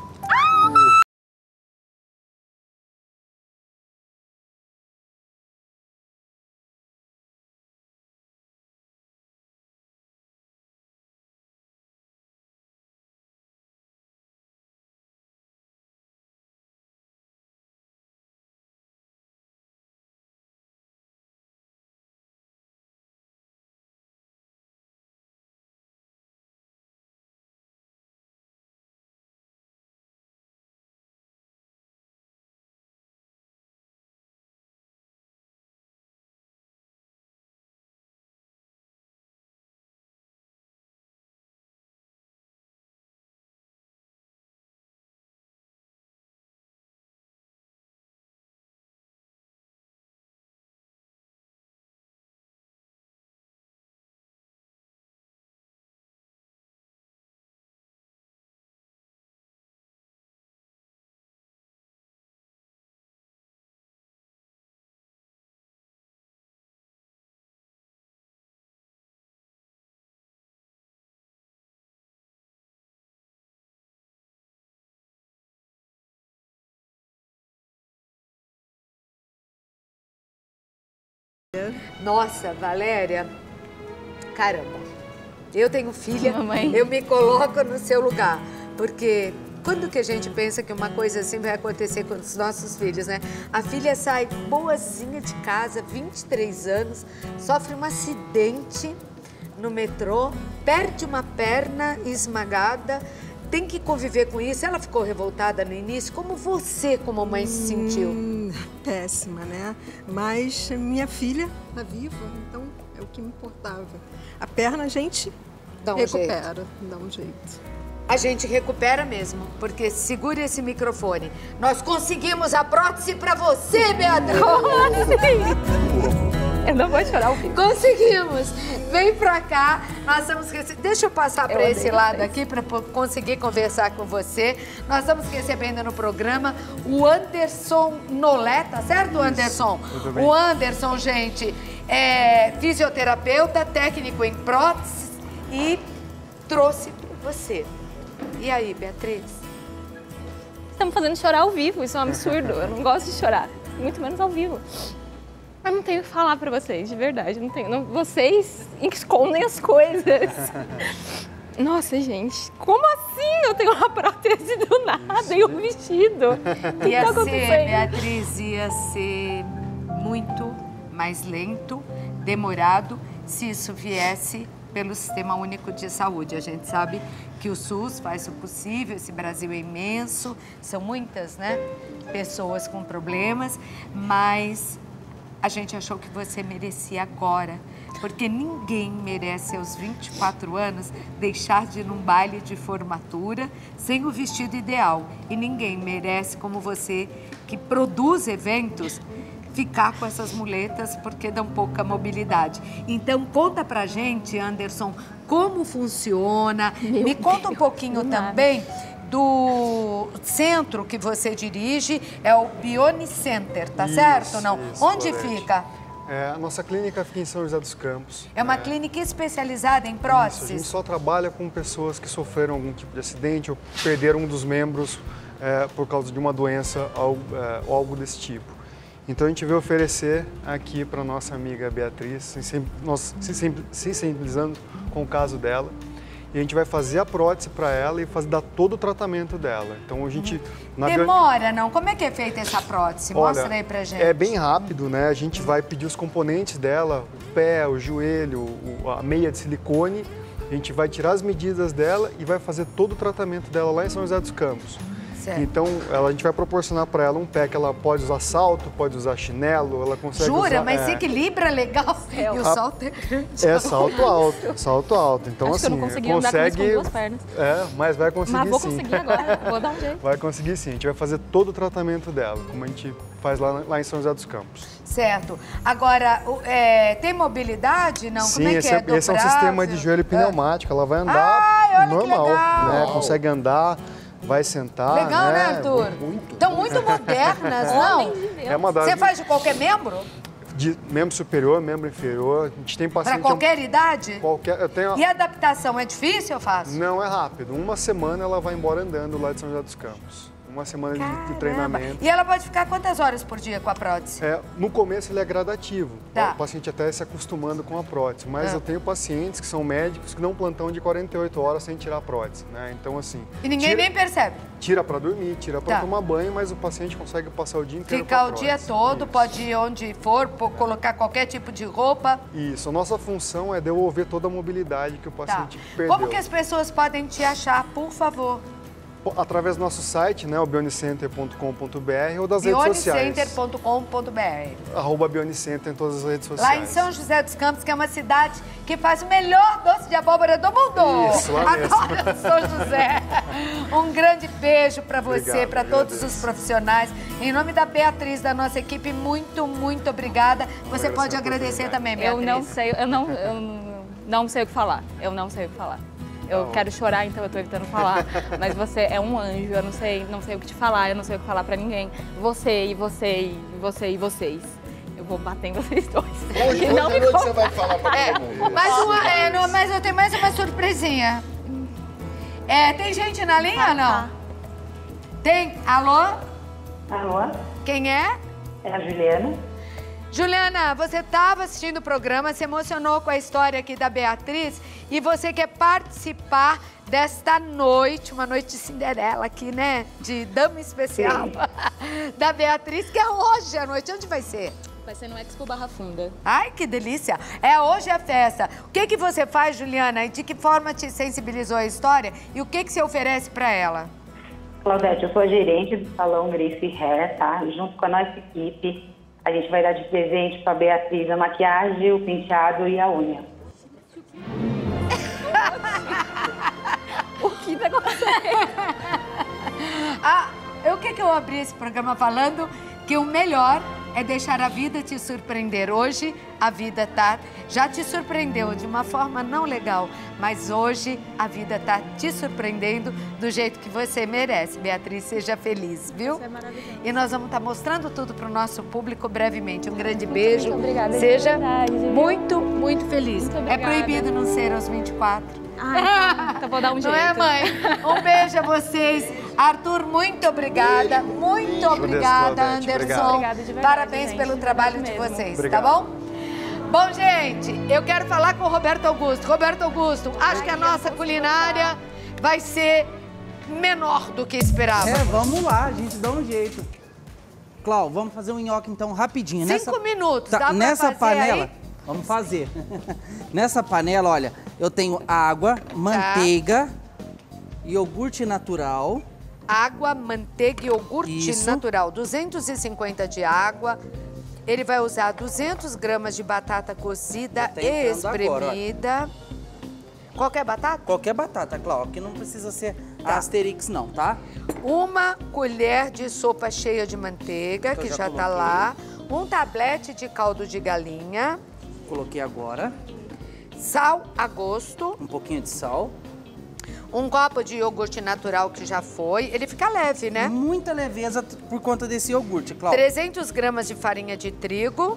[SPEAKER 1] Nossa, Valéria, caramba, eu tenho filha,
[SPEAKER 9] Mamãe.
[SPEAKER 1] eu me coloco no seu lugar, porque quando que a gente pensa que uma coisa assim vai acontecer com os nossos filhos, né? A filha sai boazinha de casa, 23 anos, sofre um acidente no metrô, perde uma perna esmagada, tem que conviver com isso. Ela ficou revoltada no início. Como você, como mãe, se sentiu?
[SPEAKER 11] Péssima, né? Mas minha filha tá viva, então é o que me importava. A perna a gente recupera, dá um jeito.
[SPEAKER 1] A gente recupera mesmo, porque segure esse microfone. Nós conseguimos a prótese pra você, Beatriz!
[SPEAKER 9] Eu não vou chorar o filho.
[SPEAKER 1] Conseguimos! Vem pra cá, nós vamos receber... Deixa eu passar para esse lado aqui para conseguir conversar com você. Nós estamos recebendo no programa o Anderson Nolé, tá certo, Anderson?
[SPEAKER 12] Muito bem.
[SPEAKER 1] O Anderson, gente, é fisioterapeuta, técnico em próteses e trouxe para você. E aí, Beatriz?
[SPEAKER 9] Estamos fazendo chorar ao vivo, isso é um absurdo. Eu não gosto de chorar, muito menos ao vivo. Eu não tenho o que falar pra vocês, de verdade. Não tenho. Vocês escondem as coisas. Nossa, gente, como assim eu tenho uma prótese do nada e um vestido? O que tá acontecendo?
[SPEAKER 1] Beatriz, ia ser muito mais lento, demorado, se isso viesse pelo Sistema Único de Saúde. A gente sabe que o SUS faz o possível, esse Brasil é imenso, são muitas, né, pessoas com problemas, mas a gente achou que você merecia agora, porque ninguém merece aos 24 anos deixar de ir num baile de formatura sem o vestido ideal. E ninguém merece, como você, que produz eventos, ficar com essas muletas porque dão pouca mobilidade. Então, conta pra gente, Anderson, como funciona. Me conta um pouquinho também do centro que você dirige, é o Bioni Center, tá certo ou não? Onde fica?
[SPEAKER 12] A nossa clínica fica em São José dos Campos.
[SPEAKER 1] É uma clínica especializada em próteses?
[SPEAKER 12] Isso, a gente só trabalha com pessoas que sofreram algum tipo de acidente ou perderam um dos membros por causa de uma doença ou algo desse tipo. Então a gente veio oferecer aqui para nossa amiga Beatriz, nós se sensibilizando com o caso dela. E a gente vai fazer a prótese para ela e dar todo o tratamento dela. Então a gente...
[SPEAKER 1] Demora, não? Como é que é feita essa prótese? Mostra aí pra gente.
[SPEAKER 12] É bem rápido, né? A gente vai pedir os componentes dela, o pé, o joelho, a meia de silicone. A gente vai tirar as medidas dela e vai fazer todo o tratamento dela lá em São José dos Campos.
[SPEAKER 1] Certo.
[SPEAKER 12] Então, a gente vai proporcionar para ela um pé que ela pode usar salto, pode usar chinelo, ela consegue usar...
[SPEAKER 1] Jura? Mas se equilibra legal. E o salto é grande.
[SPEAKER 12] É salto alto, salto alto. Então,
[SPEAKER 9] Acho
[SPEAKER 12] assim,
[SPEAKER 9] que eu não consegui andar com isso com duas pernas.
[SPEAKER 12] Mas vai conseguir sim.
[SPEAKER 9] Mas vou conseguir agora, vou dar um jeito.
[SPEAKER 12] Vai conseguir sim, a gente vai fazer todo o tratamento dela, como a gente faz lá em São José dos Campos.
[SPEAKER 1] Certo. Agora, tem mobilidade? Não?
[SPEAKER 12] Sim,
[SPEAKER 1] como é que é?
[SPEAKER 12] esse é um sistema de joelho pneumático, ela vai andar normal, né? Consegue andar, vai sentar.
[SPEAKER 1] Legal, né, Arthur? Estão muito modernas, não? Você faz de qualquer membro?
[SPEAKER 12] De membro superior, membro inferior. A gente tem paciente...
[SPEAKER 1] Para qualquer idade?
[SPEAKER 12] Qualquer...
[SPEAKER 1] E a adaptação é difícil ou fácil?
[SPEAKER 12] Não, é rápido. Uma semana ela vai embora andando lá de São José dos Campos. Uma semana de treinamento.
[SPEAKER 1] E ela pode ficar quantas horas por dia com a prótese?
[SPEAKER 12] No começo ele é gradativo.
[SPEAKER 1] Tá.
[SPEAKER 12] O paciente até se acostumando com a prótese. Mas eu tenho pacientes que são médicos que dão plantão de 48 horas sem tirar a prótese, né? Então, assim...
[SPEAKER 1] E ninguém nem percebe?
[SPEAKER 12] Tira para dormir, tira para tomar banho, mas o paciente consegue passar o dia inteiro
[SPEAKER 1] Ficar
[SPEAKER 12] com a
[SPEAKER 1] o
[SPEAKER 12] prótese.
[SPEAKER 1] dia todo, pode ir onde for, colocar qualquer tipo de roupa.
[SPEAKER 12] Isso. A nossa função é devolver toda a mobilidade que o paciente perdeu.
[SPEAKER 1] Como que as pessoas podem te achar, por favor?
[SPEAKER 12] Através do nosso site, né, o bionicenter.com.br ou das redes sociais.
[SPEAKER 1] Bionicenter.com.br
[SPEAKER 12] @bionicenter em todas as redes sociais.
[SPEAKER 1] Lá em São José dos Campos, que é uma cidade que faz o melhor doce de abóbora do mundo.
[SPEAKER 12] Isso, lá mesmo.
[SPEAKER 1] Adoro São José. Um grande beijo para você, para todos os profissionais. Em nome da Beatriz, da nossa equipe, muito, muito obrigada. Você pode agradecer também, Beatriz.
[SPEAKER 9] Eu não sei o que falar. Eu não sei o que falar. Eu quero chorar, então eu tô evitando falar. Mas você é um anjo, eu não sei o que te falar, eu não sei o que falar pra ninguém. Você e vocês. Eu vou bater em vocês dois.
[SPEAKER 8] Hoje à noite você vai falar pra todo mundo.
[SPEAKER 1] Mas eu tenho mais uma surpresinha. Tem gente na linha ou não? Tem? Alô?
[SPEAKER 13] Alô?
[SPEAKER 1] Quem é?
[SPEAKER 13] É a Juliana.
[SPEAKER 1] Juliana, você estava assistindo o programa, se emocionou com a história aqui da Beatriz e você quer participar desta noite, uma noite de Cinderela aqui, né? De dama especial da Beatriz, que é hoje à noite. Onde vai ser?
[SPEAKER 9] Vai ser no Expo Barra Funda.
[SPEAKER 1] Ai, que delícia! Hoje a festa. O que você faz, Juliana? E de que forma te sensibilizou a história? E o que você oferece para ela?
[SPEAKER 13] Claudete, eu sou a gerente do Salão Grace Hair, tá? Junto com a nossa equipe. A gente vai dar de presente para a Beatriz a maquiagem, o penteado e a unha.
[SPEAKER 9] O que vai acontecer?
[SPEAKER 1] O que eu abri esse programa falando? Que o melhor é deixar a vida te surpreender. Hoje, a vida já te surpreendeu de uma forma não legal, mas hoje a vida tá te surpreendendo do jeito que você merece. Beatriz, seja feliz, viu?
[SPEAKER 9] Isso é maravilhoso.
[SPEAKER 1] E nós vamos estar mostrando tudo para o nosso público brevemente. Um grande beijo.
[SPEAKER 9] Muito obrigada.
[SPEAKER 1] Seja
[SPEAKER 9] verdade,
[SPEAKER 1] muito, muito feliz.
[SPEAKER 9] Muito
[SPEAKER 1] É proibido não ser aos 24.
[SPEAKER 9] Então vou dar um jeito.
[SPEAKER 1] Não é, mãe? Um beijo a vocês. Arthur, muito obrigada. Muito obrigada, Anderson.
[SPEAKER 9] Obrigada de verdade,
[SPEAKER 1] Parabéns
[SPEAKER 9] gente,
[SPEAKER 1] pelo
[SPEAKER 9] de
[SPEAKER 1] trabalho de
[SPEAKER 9] verdade mesmo.
[SPEAKER 1] vocês,
[SPEAKER 12] Obrigado.
[SPEAKER 1] tá bom? Bom, gente, eu quero falar com o Roberto Augusto. Roberto Augusto, acho que a nossa culinária vai ser menor do que esperava.
[SPEAKER 2] Vamos lá, a gente dá um jeito. Clau, vamos fazer um nhoque então rapidinho.
[SPEAKER 1] 5 minutos,
[SPEAKER 2] Tá,
[SPEAKER 1] dá pra
[SPEAKER 2] nessa
[SPEAKER 1] fazer
[SPEAKER 2] panela,
[SPEAKER 1] aí?
[SPEAKER 2] vamos fazer. Nessa panela, olha, eu tenho água, manteiga, iogurte natural.
[SPEAKER 1] Água, manteiga e iogurte natural. 250 de água. Ele vai usar 200 gramas de batata cozida e espremida. Qualquer batata?
[SPEAKER 2] Qualquer batata, Clau, que não precisa ser Asterix não, tá?
[SPEAKER 1] 1 colher de sopa cheia de manteiga, que já tá lá. 1 tablete de caldo de galinha.
[SPEAKER 2] Coloquei agora.
[SPEAKER 1] Sal a gosto.
[SPEAKER 2] Um pouquinho de sal.
[SPEAKER 1] 1 copo de iogurte natural que já foi. Ele fica leve, né?
[SPEAKER 2] Muita leveza por conta desse iogurte, Cláudia.
[SPEAKER 1] 300 gramas de farinha de trigo.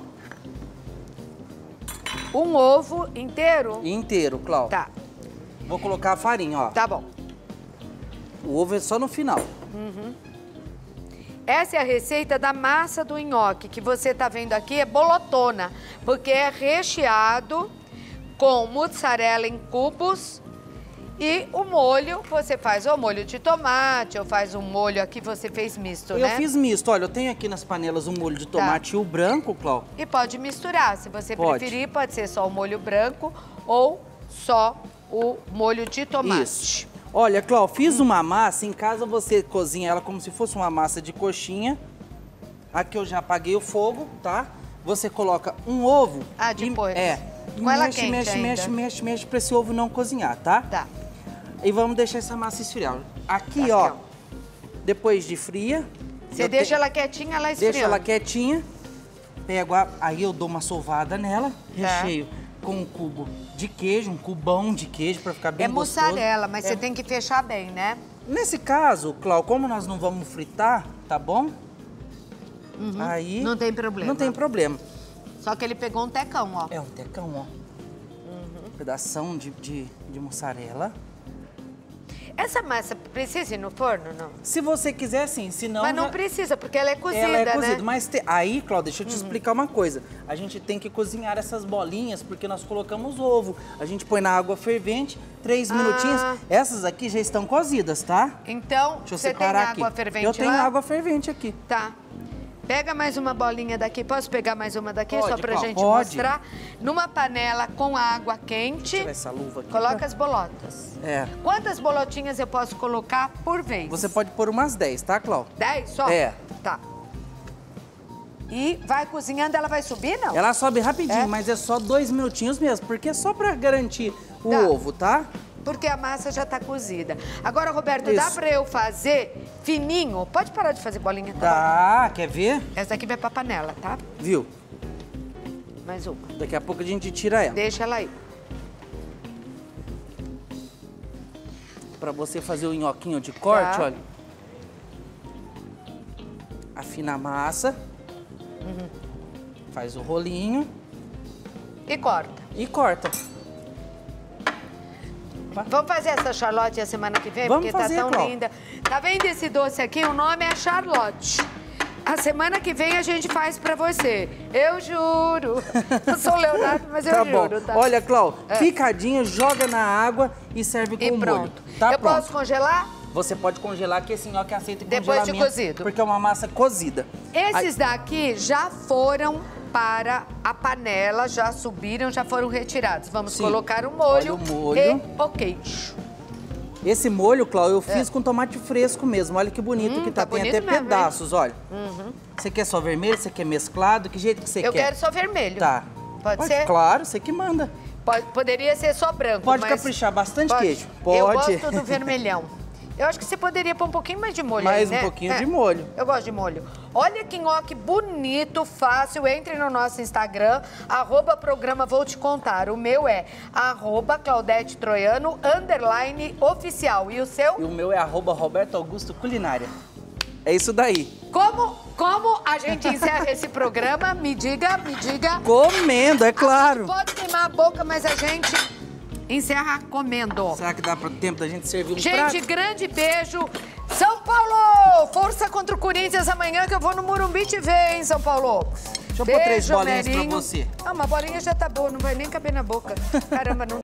[SPEAKER 1] 1 ovo inteiro?
[SPEAKER 2] Inteiro, Cláudia.
[SPEAKER 1] Tá.
[SPEAKER 2] Vou colocar a farinha, ó.
[SPEAKER 1] Tá bom.
[SPEAKER 2] O ovo é só no final.
[SPEAKER 1] Essa é a receita da massa do nhoque, que você tá vendo aqui, é bolotona, porque é recheado com mussarela em cubos. E o molho, você faz ou molho de tomate, ou faz um molho aqui, você fez misto, né?
[SPEAKER 2] Eu fiz misto. Olha, eu tenho aqui nas panelas um molho de tomate e o branco, Cláudia.
[SPEAKER 1] E pode misturar, se você preferir, pode ser só o molho branco ou só o molho de tomate.
[SPEAKER 2] Isso. Olha, Clau, fiz uma massa. Em casa você cozinha ela como se fosse uma massa de coxinha. Aqui eu já apaguei o fogo, tá? Você coloca um ovo.
[SPEAKER 1] Ah, depois.
[SPEAKER 2] Com ela quente mexe pra esse ovo não cozinhar, tá?
[SPEAKER 1] Tá.
[SPEAKER 2] E vamos deixar essa massa esfriar. Aqui, ó, depois de fria...
[SPEAKER 1] Você deixa ela quietinha, ela esfriando.
[SPEAKER 2] Deixa ela quietinha. Pego aí eu dou uma sovada nela, recheio com um cubo de queijo, um cubão de queijo pra ficar bem gostoso.
[SPEAKER 1] É mussarela, mas você tem que fechar bem, né?
[SPEAKER 2] Nesse caso, Clau, como nós não vamos fritar, tá bom? Aí...
[SPEAKER 1] Não tem problema.
[SPEAKER 2] Não tem problema.
[SPEAKER 1] Só que ele pegou um tecão, ó.
[SPEAKER 2] É um tecão, ó. Pedação de mussarela.
[SPEAKER 1] Essa massa precisa ir no forno, não?
[SPEAKER 2] Se você quiser, sim. Senão
[SPEAKER 1] mas não precisa, porque ela é cozida,
[SPEAKER 2] ela é cozida,
[SPEAKER 1] né?
[SPEAKER 2] Mas aí, Cláudia, deixa eu te explicar uma coisa. A gente tem que cozinhar essas bolinhas, porque nós colocamos ovo. A gente põe na água fervente, 3 minutinhos. Essas aqui já estão cozidas, tá?
[SPEAKER 1] Então,
[SPEAKER 2] deixa eu
[SPEAKER 1] você tem
[SPEAKER 2] separar
[SPEAKER 1] água
[SPEAKER 2] aqui.
[SPEAKER 1] fervente
[SPEAKER 2] Eu tenho
[SPEAKER 1] lá?
[SPEAKER 2] água fervente aqui.
[SPEAKER 1] Tá. Pega mais uma bolinha daqui. Posso pegar mais uma daqui?
[SPEAKER 2] Pode,
[SPEAKER 1] só pra
[SPEAKER 2] Cláudia,
[SPEAKER 1] gente
[SPEAKER 2] pode.
[SPEAKER 1] mostrar. Numa panela com água quente.
[SPEAKER 2] Tirar essa luva aqui.
[SPEAKER 1] Coloca as bolotas. Quantas bolotinhas eu posso colocar por vez?
[SPEAKER 2] Você pode pôr umas 10, tá, Cláudia?
[SPEAKER 1] 10 só? Tá. E vai cozinhando, ela vai subir, não?
[SPEAKER 2] Ela sobe rapidinho, mas é só 2 minutinhos mesmo, porque é só pra garantir o ovo, tá?
[SPEAKER 1] Porque a massa já tá cozida. Agora, Roberto, dá pra eu fazer fininho? Pode parar de fazer bolinha, tá?
[SPEAKER 2] Tá, quer ver?
[SPEAKER 1] Essa aqui vai pra panela, tá?
[SPEAKER 2] Viu?
[SPEAKER 1] Mais uma.
[SPEAKER 2] Daqui a pouco a gente tira ela.
[SPEAKER 1] Deixa ela aí.
[SPEAKER 2] Pra você fazer o nhoquinho de corte, olha. Afina a massa. Faz o rolinho.
[SPEAKER 1] E corta.
[SPEAKER 2] E corta.
[SPEAKER 1] Vamos fazer essa Charlotte a semana que vem?
[SPEAKER 2] Vamos
[SPEAKER 1] porque
[SPEAKER 2] fazer,
[SPEAKER 1] tá tão
[SPEAKER 2] Clau.
[SPEAKER 1] linda. Tá vendo esse doce aqui? O nome é Charlotte. A semana que vem a gente faz pra você. Eu juro. Eu sou o Leonardo, mas eu juro, tá?
[SPEAKER 2] Olha, Clau, picadinho, joga na água e serve com
[SPEAKER 1] E
[SPEAKER 2] molho.
[SPEAKER 1] pronto.
[SPEAKER 2] Tá
[SPEAKER 1] eu
[SPEAKER 2] pronto.
[SPEAKER 1] posso congelar?
[SPEAKER 2] Você pode congelar, que esse nhoque aceita
[SPEAKER 1] Depois de
[SPEAKER 2] congelamento.
[SPEAKER 1] cozido.
[SPEAKER 2] Porque é uma massa cozida.
[SPEAKER 1] Esses daqui já foram para a panela, já subiram, já foram retirados. Vamos colocar o molho,
[SPEAKER 2] Olha o molho.
[SPEAKER 1] e o queijo.
[SPEAKER 2] Esse molho, Clau, eu fiz com tomate fresco mesmo. Olha que bonito que tá. Tem
[SPEAKER 1] bonito
[SPEAKER 2] até
[SPEAKER 1] mesmo,
[SPEAKER 2] pedaços, olha. Você quer só vermelho? Você quer mesclado? Que jeito que você quer?
[SPEAKER 1] Eu quero só vermelho.
[SPEAKER 2] Tá.
[SPEAKER 1] Pode ser?
[SPEAKER 2] Claro, você que manda.
[SPEAKER 1] Poderia ser só branco,
[SPEAKER 2] Pode
[SPEAKER 1] mas...
[SPEAKER 2] caprichar bastante
[SPEAKER 1] Pode.
[SPEAKER 2] queijo. Pode.
[SPEAKER 1] Eu gosto do vermelhão. Eu acho que você poderia pôr um pouquinho mais de molho aí, né?
[SPEAKER 2] Mais um pouquinho de molho.
[SPEAKER 1] Eu gosto de molho. Olha que nhoque bonito, fácil. Entre no nosso Instagram, @programa Vou Te Contar. O meu é @ClaudetteTroiano _oficial. E o seu?
[SPEAKER 2] E o meu é @Roberto Augusto Culinária. É isso daí.
[SPEAKER 1] Como a gente encerra esse programa? Me diga.
[SPEAKER 2] Comendo, é claro.
[SPEAKER 1] Pode queimar a boca, mas a gente encerra comendo.
[SPEAKER 2] Será que dá tempo da gente servir um prato?
[SPEAKER 1] Gente, grande beijo. São Paulo, força contra o Corinthians amanhã que eu vou no Morumbi te ver, hein, São Paulo.
[SPEAKER 2] Deixa eu pôr 3 bolinhas pra você.
[SPEAKER 1] Ah, uma bolinha já tá boa, não vai nem caber na boca. Caramba, não